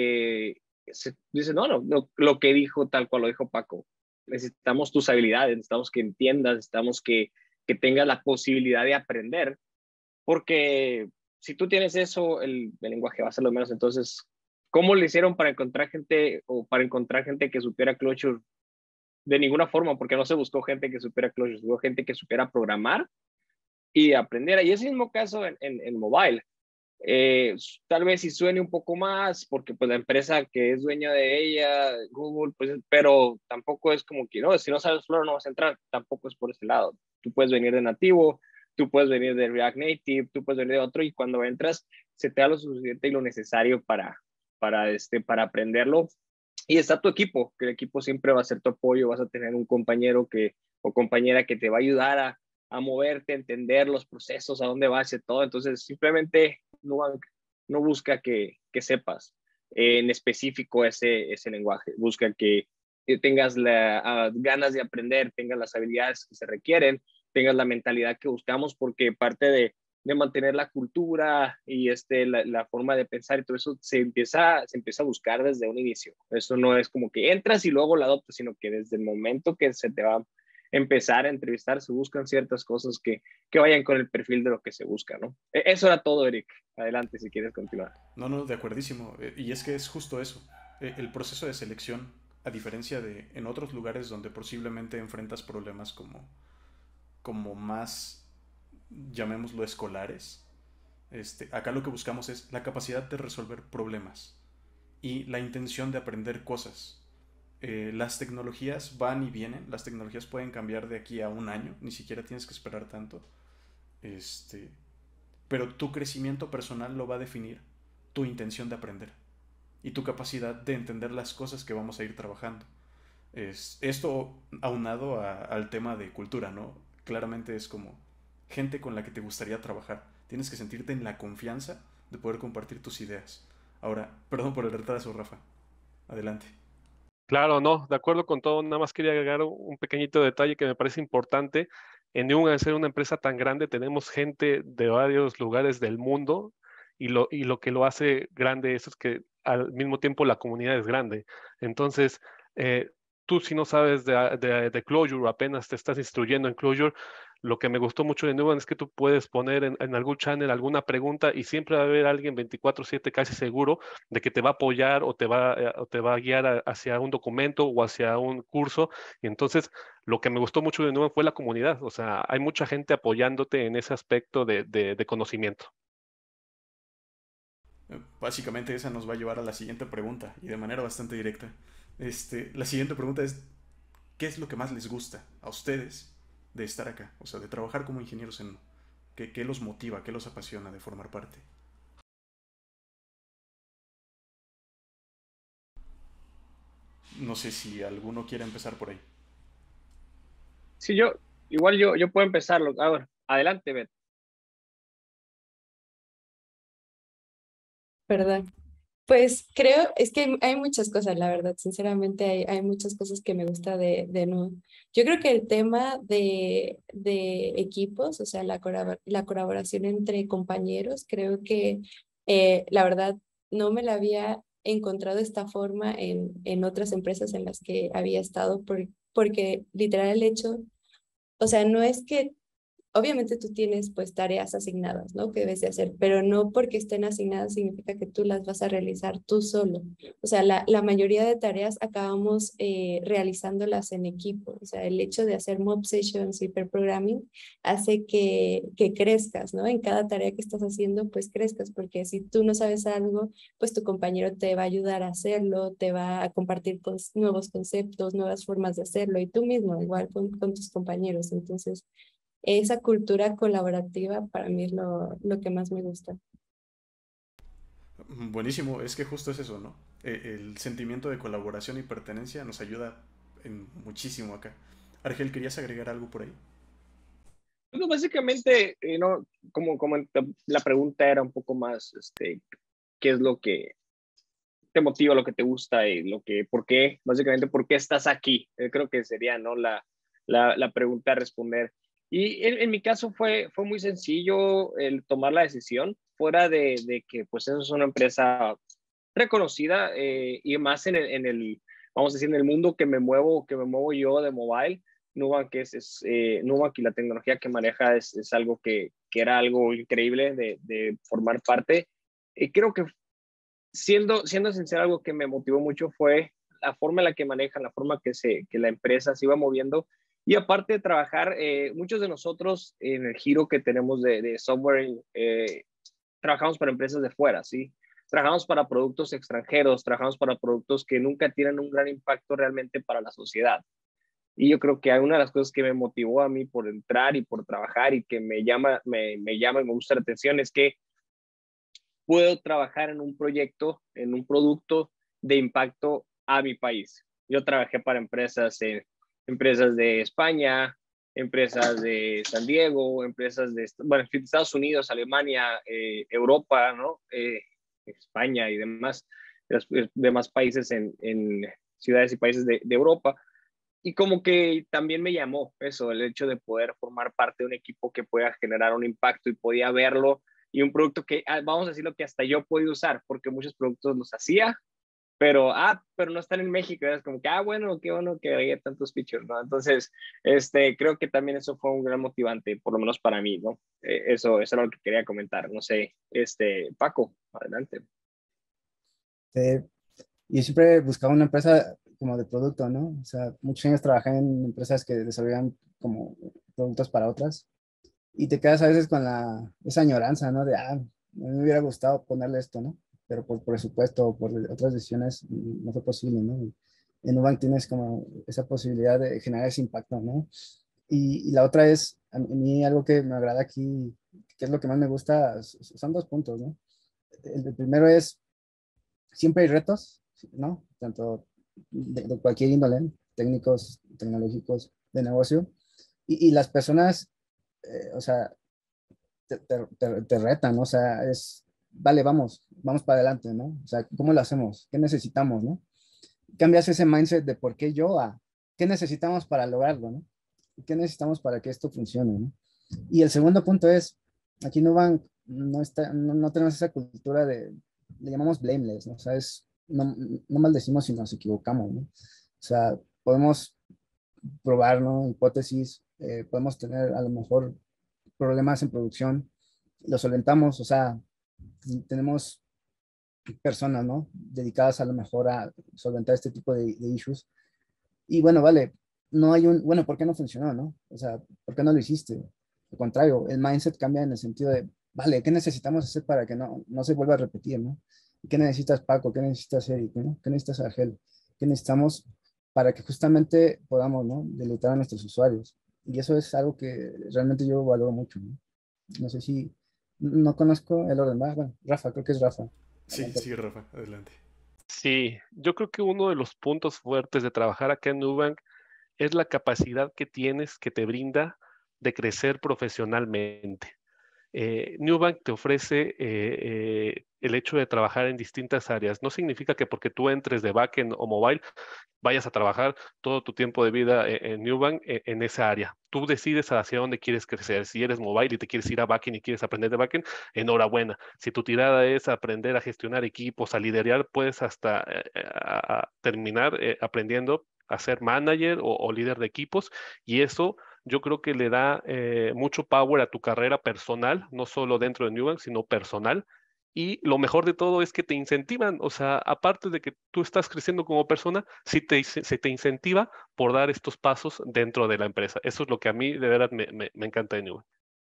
se dice, no, lo que dijo tal cual lo dijo Paco, necesitamos tus habilidades, necesitamos que entiendas, necesitamos que tengas la posibilidad de aprender, porque si tú tienes eso, el lenguaje va a ser lo menos. Entonces, ¿cómo le hicieron para encontrar gente o para encontrar gente que supiera Clojure? De ninguna forma, porque no se buscó gente que supiera Clojure, se buscó gente que supiera programar y aprendiera. Y ese mismo caso en mobile. Tal vez si suene un poco más, porque pues la empresa que es dueña de ella, Google, pues, pero tampoco es como que, no, si no sabes Flutter no vas a entrar, tampoco es por ese lado. Tú puedes venir de nativo, tú puedes venir de React Native, tú puedes venir de otro y cuando entras se te da lo suficiente y lo necesario para aprenderlo. Y está tu equipo, que el equipo siempre va a ser tu apoyo, vas a tener un compañero o compañera que te va a ayudar a moverte, a entender los procesos, a dónde vas y todo. Entonces, simplemente no busca que sepas en específico ese lenguaje. Busca que tengas ganas de aprender, tengas las habilidades que se requieren, tengas la mentalidad que buscamos, porque parte de mantener la cultura y la forma de pensar y todo eso se empieza a buscar desde un inicio. Eso no es como que entras y luego la adoptas, sino que desde el momento que se te va a empezar a entrevistar se buscan ciertas cosas que vayan con el perfil de lo que se busca, ¿no? Eso era todo, Eric. Adelante si quieres continuar. No, de acuerdísimo. Y es que es justo eso. El proceso de selección, a diferencia de en otros lugares donde posiblemente enfrentas problemas como más, llamémoslo, escolares, acá lo que buscamos es la capacidad de resolver problemas y la intención de aprender cosas. Las tecnologías van y vienen, las tecnologías pueden cambiar de aquí a un año, ni siquiera tienes que esperar tanto. Pero tu crecimiento personal lo va a definir tu intención de aprender y tu capacidad de entender las cosas que vamos a ir trabajando. Esto aunado al tema de cultura, ¿no? Claramente es como gente con la que te gustaría trabajar. Tienes que sentirte en la confianza de poder compartir tus ideas. Ahora, perdón por el retraso, Rafa. Adelante. Claro, no, de acuerdo con todo, nada más quería agregar un pequeñito detalle que me parece importante. En Nubank, al ser una empresa tan grande, tenemos gente de varios lugares del mundo y lo que lo hace grande eso es que al mismo tiempo la comunidad es grande. Entonces, tú si no sabes de Clojure, apenas te estás instruyendo en Clojure, lo que me gustó mucho de Nubank es que tú puedes poner en algún channel alguna pregunta y siempre va a haber alguien 24/7 casi seguro de que te va a apoyar o te va a guiar hacia un documento o hacia un curso. Y entonces, lo que me gustó mucho de Nubank fue la comunidad. O sea, hay mucha gente apoyándote en ese aspecto de conocimiento. Básicamente esa nos va a llevar a la siguiente pregunta y de manera bastante directa. La siguiente pregunta es, ¿qué es lo que más les gusta a ustedes de estar acá? O sea, de trabajar como ingenieros en... ¿Qué los motiva, qué los apasiona de formar parte? No sé si alguno quiere empezar por ahí. Sí, yo puedo empezarlo. A ver, adelante, Bet. ¿Verdad? Pues creo, es que hay muchas cosas, la verdad, sinceramente hay muchas cosas que me gusta de nuevo. Yo creo que el tema de equipos, o sea, la colaboración entre compañeros, creo que la verdad no me la había encontrado de esta forma en otras empresas en las que había estado, porque literal el hecho, o sea, no es que obviamente tú tienes pues tareas asignadas, ¿no? Que debes de hacer, pero no porque estén asignadas significa que tú las vas a realizar tú solo. O sea, la mayoría de tareas acabamos realizándolas en equipo. O sea, el hecho de hacer mob sessions y pair programming hace que crezcas, ¿no? En cada tarea que estás haciendo, pues crezcas, porque si tú no sabes algo, pues tu compañero te va a ayudar a hacerlo, te va a compartir nuevos conceptos, nuevas formas de hacerlo, y tú mismo, igual con tus compañeros. Entonces, esa cultura colaborativa para mí es lo que más me gusta. Buenísimo, es que justo es eso, ¿no? El sentimiento de colaboración y pertenencia nos ayuda en muchísimo acá. Argel, ¿querías agregar algo por ahí? Bueno, básicamente, no, como la pregunta era un poco más, ¿qué es lo que te motiva, lo que te gusta y por qué, básicamente, por qué estás aquí? Creo que sería, ¿no? La pregunta a responder. Y en mi caso fue muy sencillo el tomar la decisión, fuera de que, pues, eso es una empresa reconocida y más vamos a decir, en el mundo que me muevo yo de mobile. Nubank, Nubank y la tecnología que maneja es algo que era algo increíble de formar parte. Y creo que siendo sincero, algo que me motivó mucho fue la forma en la que manejan, la forma que la empresa se iba moviendo. Y aparte de trabajar, muchos de nosotros en el giro que tenemos de software, trabajamos para empresas de fuera, ¿sí? Trabajamos para productos extranjeros, trabajamos para productos que nunca tienen un gran impacto realmente para la sociedad. Y yo creo que una de las cosas que me motivó a mí por entrar y por trabajar y que me llama y me gusta la atención es que puedo trabajar en un proyecto, en un producto de impacto a mi país. Yo trabajé para empresas de España, empresas de San Diego, empresas de Estados Unidos, Alemania, Europa, ¿no? España y demás países en ciudades y países de Europa. Y como que también me llamó eso, el hecho de poder formar parte de un equipo que pueda generar un impacto y podía verlo, y un producto que, vamos a decirlo, que hasta yo podía usar, porque muchos productos los hacía, pero no están en México. Es como que, bueno, qué bueno que haya tantos features, ¿no? Entonces, creo que también eso fue un gran motivante, por lo menos para mí, ¿no? Eso era lo que quería comentar. No sé, Paco, adelante. Y siempre buscaba una empresa como de producto, ¿no? O sea, muchos años trabajé en empresas que desarrollan como productos para otras y te quedas a veces con esa añoranza, ¿no? A mí me hubiera gustado ponerle esto, ¿no? Pero por presupuesto o por otras decisiones no fue posible, ¿no? En Nubank tienes como esa posibilidad de generar ese impacto, ¿no? Y la otra es, a mí algo que me agrada aquí, que es lo que más me gusta, son dos puntos, ¿no? El primero es, siempre hay retos, ¿no? Tanto de cualquier índole, técnicos, tecnológicos, de negocio, y las personas, o sea, te retan, ¿no? O sea, vale, vamos para adelante, ¿no? O sea, ¿cómo lo hacemos? ¿Qué necesitamos, no? Cambias ese mindset de por qué yo a qué necesitamos para lograrlo, ¿no? ¿Qué necesitamos para que esto funcione, ¿no? Y el segundo punto es, aquí no tenemos esa cultura le llamamos blameless, ¿no? O sea, no maldecimos si nos equivocamos, ¿no? O sea, podemos probar, ¿no? Hipótesis, podemos tener a lo mejor problemas en producción, los solventamos, o sea, tenemos personas, ¿no? Dedicadas a lo mejor a solventar este tipo de issues. Y bueno, vale, no hay bueno, ¿por qué no funcionó, no? O sea, ¿por qué no lo hiciste? Al contrario, el mindset cambia en el sentido de, vale, ¿qué necesitamos hacer para que no se vuelva a repetir, ¿no? ¿Qué necesitas, Paco? ¿Qué necesitas, Eric? ¿No? ¿Qué necesitas, Argel? ¿Qué necesitamos para que justamente podamos, ¿no? Deleitar a nuestros usuarios? Y eso es algo que realmente yo valoro mucho, ¿no? No sé si, no conozco el orden, ¿verdad? Bueno, Rafa, creo que es Rafa. Sí, Adelante. sí, Rafa, adelante. Sí, yo creo que uno de los puntos fuertes de trabajar acá en Nubank es la capacidad que tienes, que te brinda de crecer profesionalmente. Nubank te ofrece el hecho de trabajar en distintas áreas. No significa que porque tú entres de backend o mobile vayas a trabajar todo tu tiempo de vida en Nubank en esa área. Tú decides hacia dónde quieres crecer. Si eres mobile y te quieres ir a backend y quieres aprender de backend, enhorabuena. Si tu tirada es aprender a gestionar equipos, a liderar, puedes hasta a terminar aprendiendo a ser manager o líder de equipos, y eso yo creo que le da mucho power a tu carrera personal, no solo dentro de Nubank, sino personal. Y lo mejor de todo es que te incentivan, o sea, aparte de que tú estás creciendo como persona, sí se te incentiva por dar estos pasos dentro de la empresa. Eso es lo que a mí de verdad me encanta de Nubank.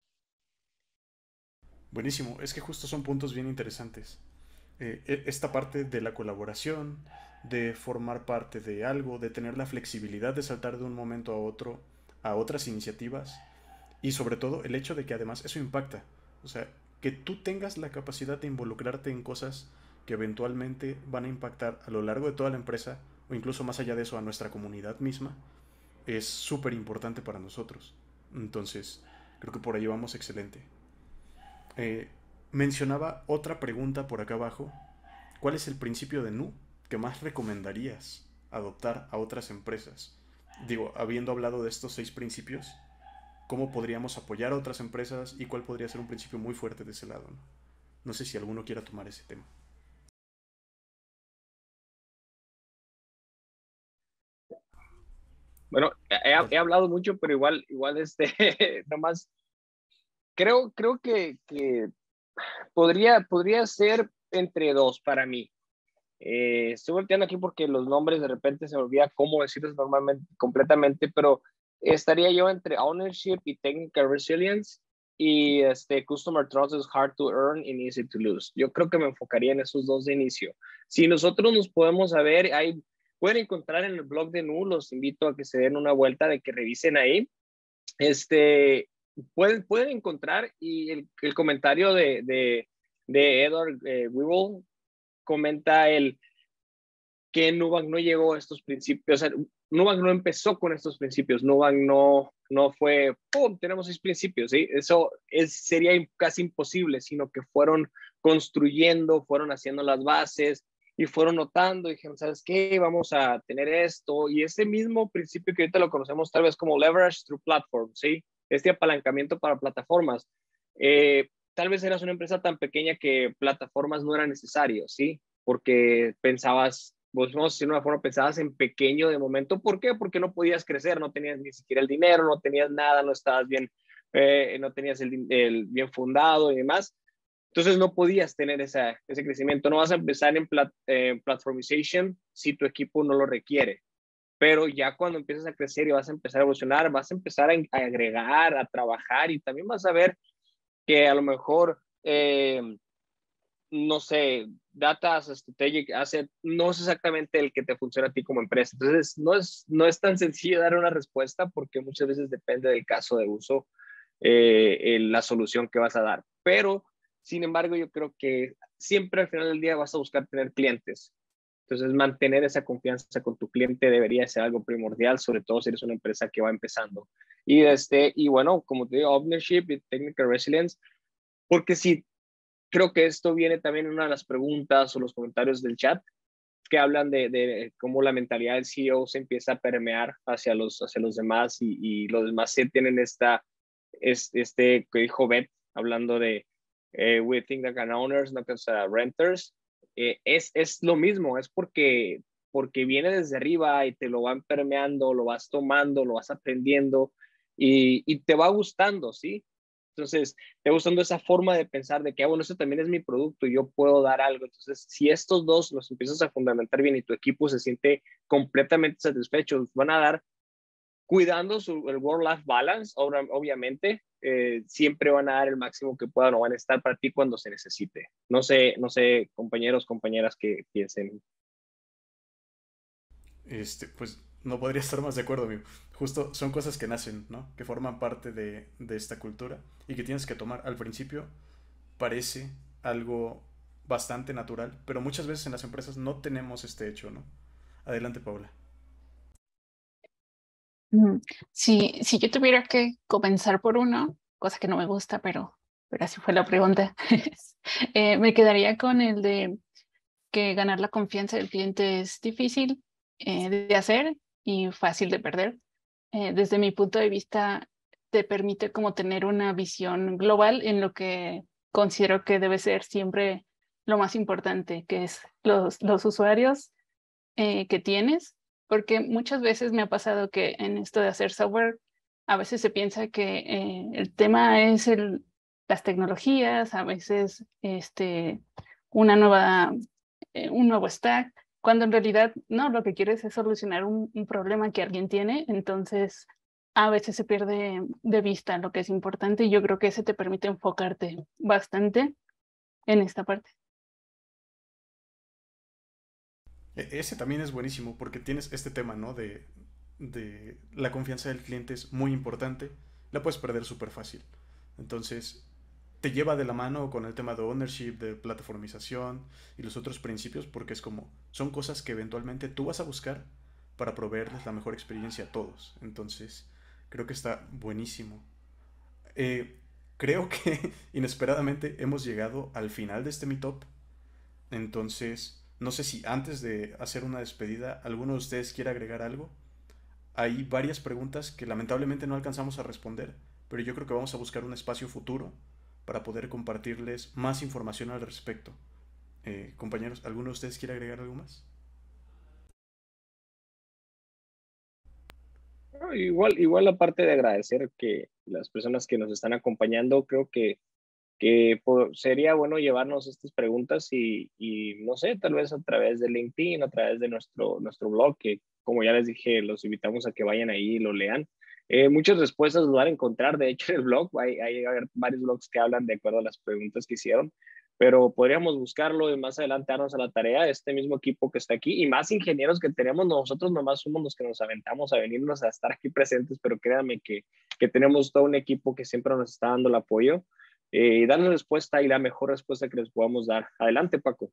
Buenísimo, es que justo son puntos bien interesantes. Esta parte de la colaboración, de formar parte de algo, de tener la flexibilidad de saltar de un momento a otro a otras iniciativas y sobre todo el hecho de que además eso impacta. O sea, que tú tengas la capacidad de involucrarte en cosas que eventualmente van a impactar a lo largo de toda la empresa o incluso más allá de eso a nuestra comunidad misma, es súper importante para nosotros. Entonces, creo que por ahí vamos excelente. Eh, Mencionaba otra pregunta por acá abajo. ¿Cuál es el principio de Nu que más recomendarías adoptar a otras empresas? Digo, habiendo hablado de estos 6 principios, ¿cómo podríamos apoyar a otras empresas y cuál podría ser un principio muy fuerte de ese lado? No, no sé si alguno quiera tomar ese tema. Bueno, he hablado mucho, pero igual nomás, creo que podría ser entre dos para mí. Estoy volteando aquí porque los nombres de repente se me olvida cómo decirlos normalmente, completamente, pero estaría yo entre ownership y technical resilience, y customer trust is hard to earn and easy to lose. Yo creo que me enfocaría en esos dos de inicio. Si nosotros nos podemos saber, pueden encontrar en el blog de Nu, los invito a que se den una vuelta, de que revisen ahí. Pueden encontrar, y el comentario de Edward Weevil comenta que Nubank no llegó a estos principios, o sea, Nubank no empezó con estos principios, Nubank no fue, ¡pum!, tenemos 6 principios, ¿sí? Eso sería casi imposible, sino que fueron construyendo, fueron haciendo las bases y fueron notando, y dijeron, ¿sabes qué? Vamos a tener esto, y ese mismo principio que ahorita lo conocemos tal vez como leverage through platform, ¿sí? Este apalancamiento para plataformas. Tal vez eras una empresa tan pequeña que plataformas no eran necesarios, ¿sí? Porque pensabas, vos vamos a decir de una forma, pensabas en pequeño de momento. ¿Por qué? Porque no podías crecer, no tenías ni siquiera el dinero, no tenías nada, no estabas bien, no tenías el bien fundado y demás. Entonces no podías tener ese crecimiento. No vas a empezar en platformization si tu equipo no lo requiere. Pero ya cuando empiezas a crecer y vas a empezar a evolucionar, vas a empezar a agregar, a trabajar, y también vas a ver que a lo mejor no sé, Data Strategic Asset no es exactamente el que te funciona a ti como empresa. Entonces, no es tan sencillo dar una respuesta, porque muchas veces depende del caso de uso, la solución que vas a dar. Pero, sin embargo, yo creo que siempre al final del día vas a buscar tener clientes. Entonces, mantener esa confianza con tu cliente debería ser algo primordial, sobre todo si eres una empresa que va empezando. Y bueno, como te digo, ownership y technical resilience, porque si creo que esto viene también en una de las preguntas o los comentarios del chat, que hablan de cómo la mentalidad del CEO se empieza a permear hacia los demás, y los demás sí tienen que dijo Beth, hablando de we think that can owners, not as renters. Es lo mismo, es porque porque viene desde arriba y te lo van permeando, lo vas tomando, lo vas aprendiendo y te va gustando, ¿sí? Entonces, te va gustando esa forma de pensar de que, bueno, eso también es mi producto y yo puedo dar algo. Entonces, si estos dos los empiezas a fundamentar bien y tu equipo se siente completamente satisfecho, van a dar cuidando el work-life balance, obviamente, siempre van a dar el máximo que puedan o van a estar para ti cuando se necesite. No sé, compañeros, compañeras que piensen. Pues no podría estar más de acuerdo, amigo. Justo son cosas que nacen, ¿no? Que forman parte de esta cultura y que tienes que tomar. Al principio parece algo bastante natural, pero muchas veces en las empresas no tenemos este hecho, ¿no? Adelante, Paula. Si yo tuviera que comenzar por uno, cosa que no me gusta, pero así fue la pregunta, me quedaría con el de que ganar la confianza del cliente es difícil de hacer y fácil de perder. Desde mi punto de vista, te permite como tener una visión global en lo que considero que debe ser siempre lo más importante, que es los usuarios que tienes, porque muchas veces me ha pasado que en esto de hacer software, a veces se piensa que el tema es las tecnologías, a veces una un nuevo stack, cuando en realidad no, lo que quieres es solucionar un problema que alguien tiene, entonces a veces se pierde de vista lo que es importante y yo creo que ese te permite enfocarte bastante en esta parte. Ese también es buenísimo porque tienes este tema, ¿no? De la confianza del cliente es muy importante. La puedes perder súper fácil. Entonces, te lleva de la mano con el tema de ownership, de plataformización y los otros principios porque es como, son cosas que eventualmente tú vas a buscar para proveerles la mejor experiencia a todos. Entonces, creo que está buenísimo. Creo que inesperadamente hemos llegado al final de este meetup. Entonces, no sé si antes de hacer una despedida, alguno de ustedes quiere agregar algo. Hay varias preguntas que lamentablemente no alcanzamos a responder, pero yo creo que vamos a buscar un espacio futuro para poder compartirles más información al respecto. Compañeros, ¿alguno de ustedes quiere agregar algo más? Igual aparte de agradecer que las personas que nos están acompañando, creo que sería bueno llevarnos estas preguntas y no sé, tal vez a través de LinkedIn, a través de nuestro blog, que como ya les dije, los invitamos a que vayan ahí y lo lean. Muchas respuestas los van a encontrar, de hecho, en el blog. Hay varios blogs que hablan de acuerdo a las preguntas que hicieron, pero podríamos buscarlo y más adelante darnos a la tarea. Este mismo equipo que está aquí y más ingenieros que tenemos, nosotros nomás somos los que nos aventamos a venirnos a estar aquí presentes, pero créanme que tenemos todo un equipo que siempre nos está dando el apoyo. Darles respuesta y la mejor respuesta que les podamos dar. Adelante, Paco.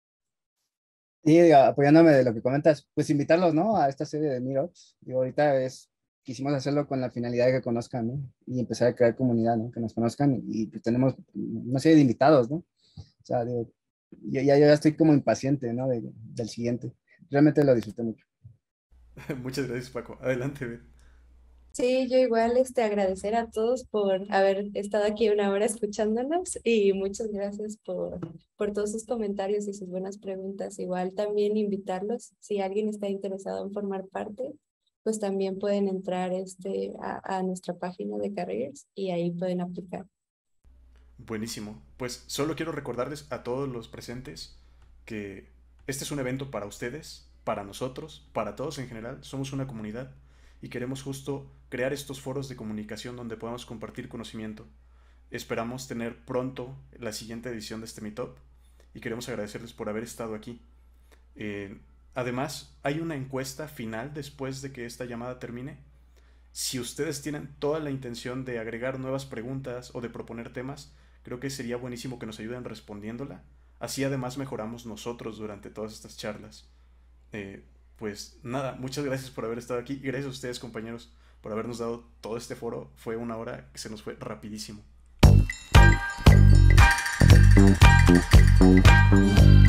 Y apoyándome de lo que comentas, pues invitarlos, ¿no? A esta serie de meetups. Digo, ahorita quisimos hacerlo con la finalidad de que conozcan, ¿no? Y empezar a crear comunidad, ¿no? Que nos conozcan y pues tenemos una serie de invitados, ¿no? O sea, digo, yo ya estoy como impaciente, ¿no? Del siguiente. Realmente lo disfruté mucho. Muchas gracias, Paco. Adelante, Beth. Sí, yo igual agradecer a todos por haber estado aquí una hora escuchándonos y muchas gracias por todos sus comentarios y sus buenas preguntas. Igual también invitarlos, si alguien está interesado en formar parte, pues también pueden entrar a nuestra página de Careers y ahí pueden aplicar. Buenísimo. Pues solo quiero recordarles a todos los presentes que este es un evento para ustedes, para nosotros, para todos en general. Somos una comunidad y queremos justo crear estos foros de comunicación donde podamos compartir conocimiento. Esperamos tener pronto la siguiente edición de este Meetup y queremos agradecerles por haber estado aquí. Además, hay una encuesta final después de que esta llamada termine. Si ustedes tienen toda la intención de agregar nuevas preguntas o de proponer temas, creo que sería buenísimo que nos ayuden respondiéndola. Así además mejoramos nosotros durante todas estas charlas. Pues nada, muchas gracias por haber estado aquí y gracias a ustedes, compañeros, por habernos dado todo este foro. Fue una hora que se nos fue rapidísimo.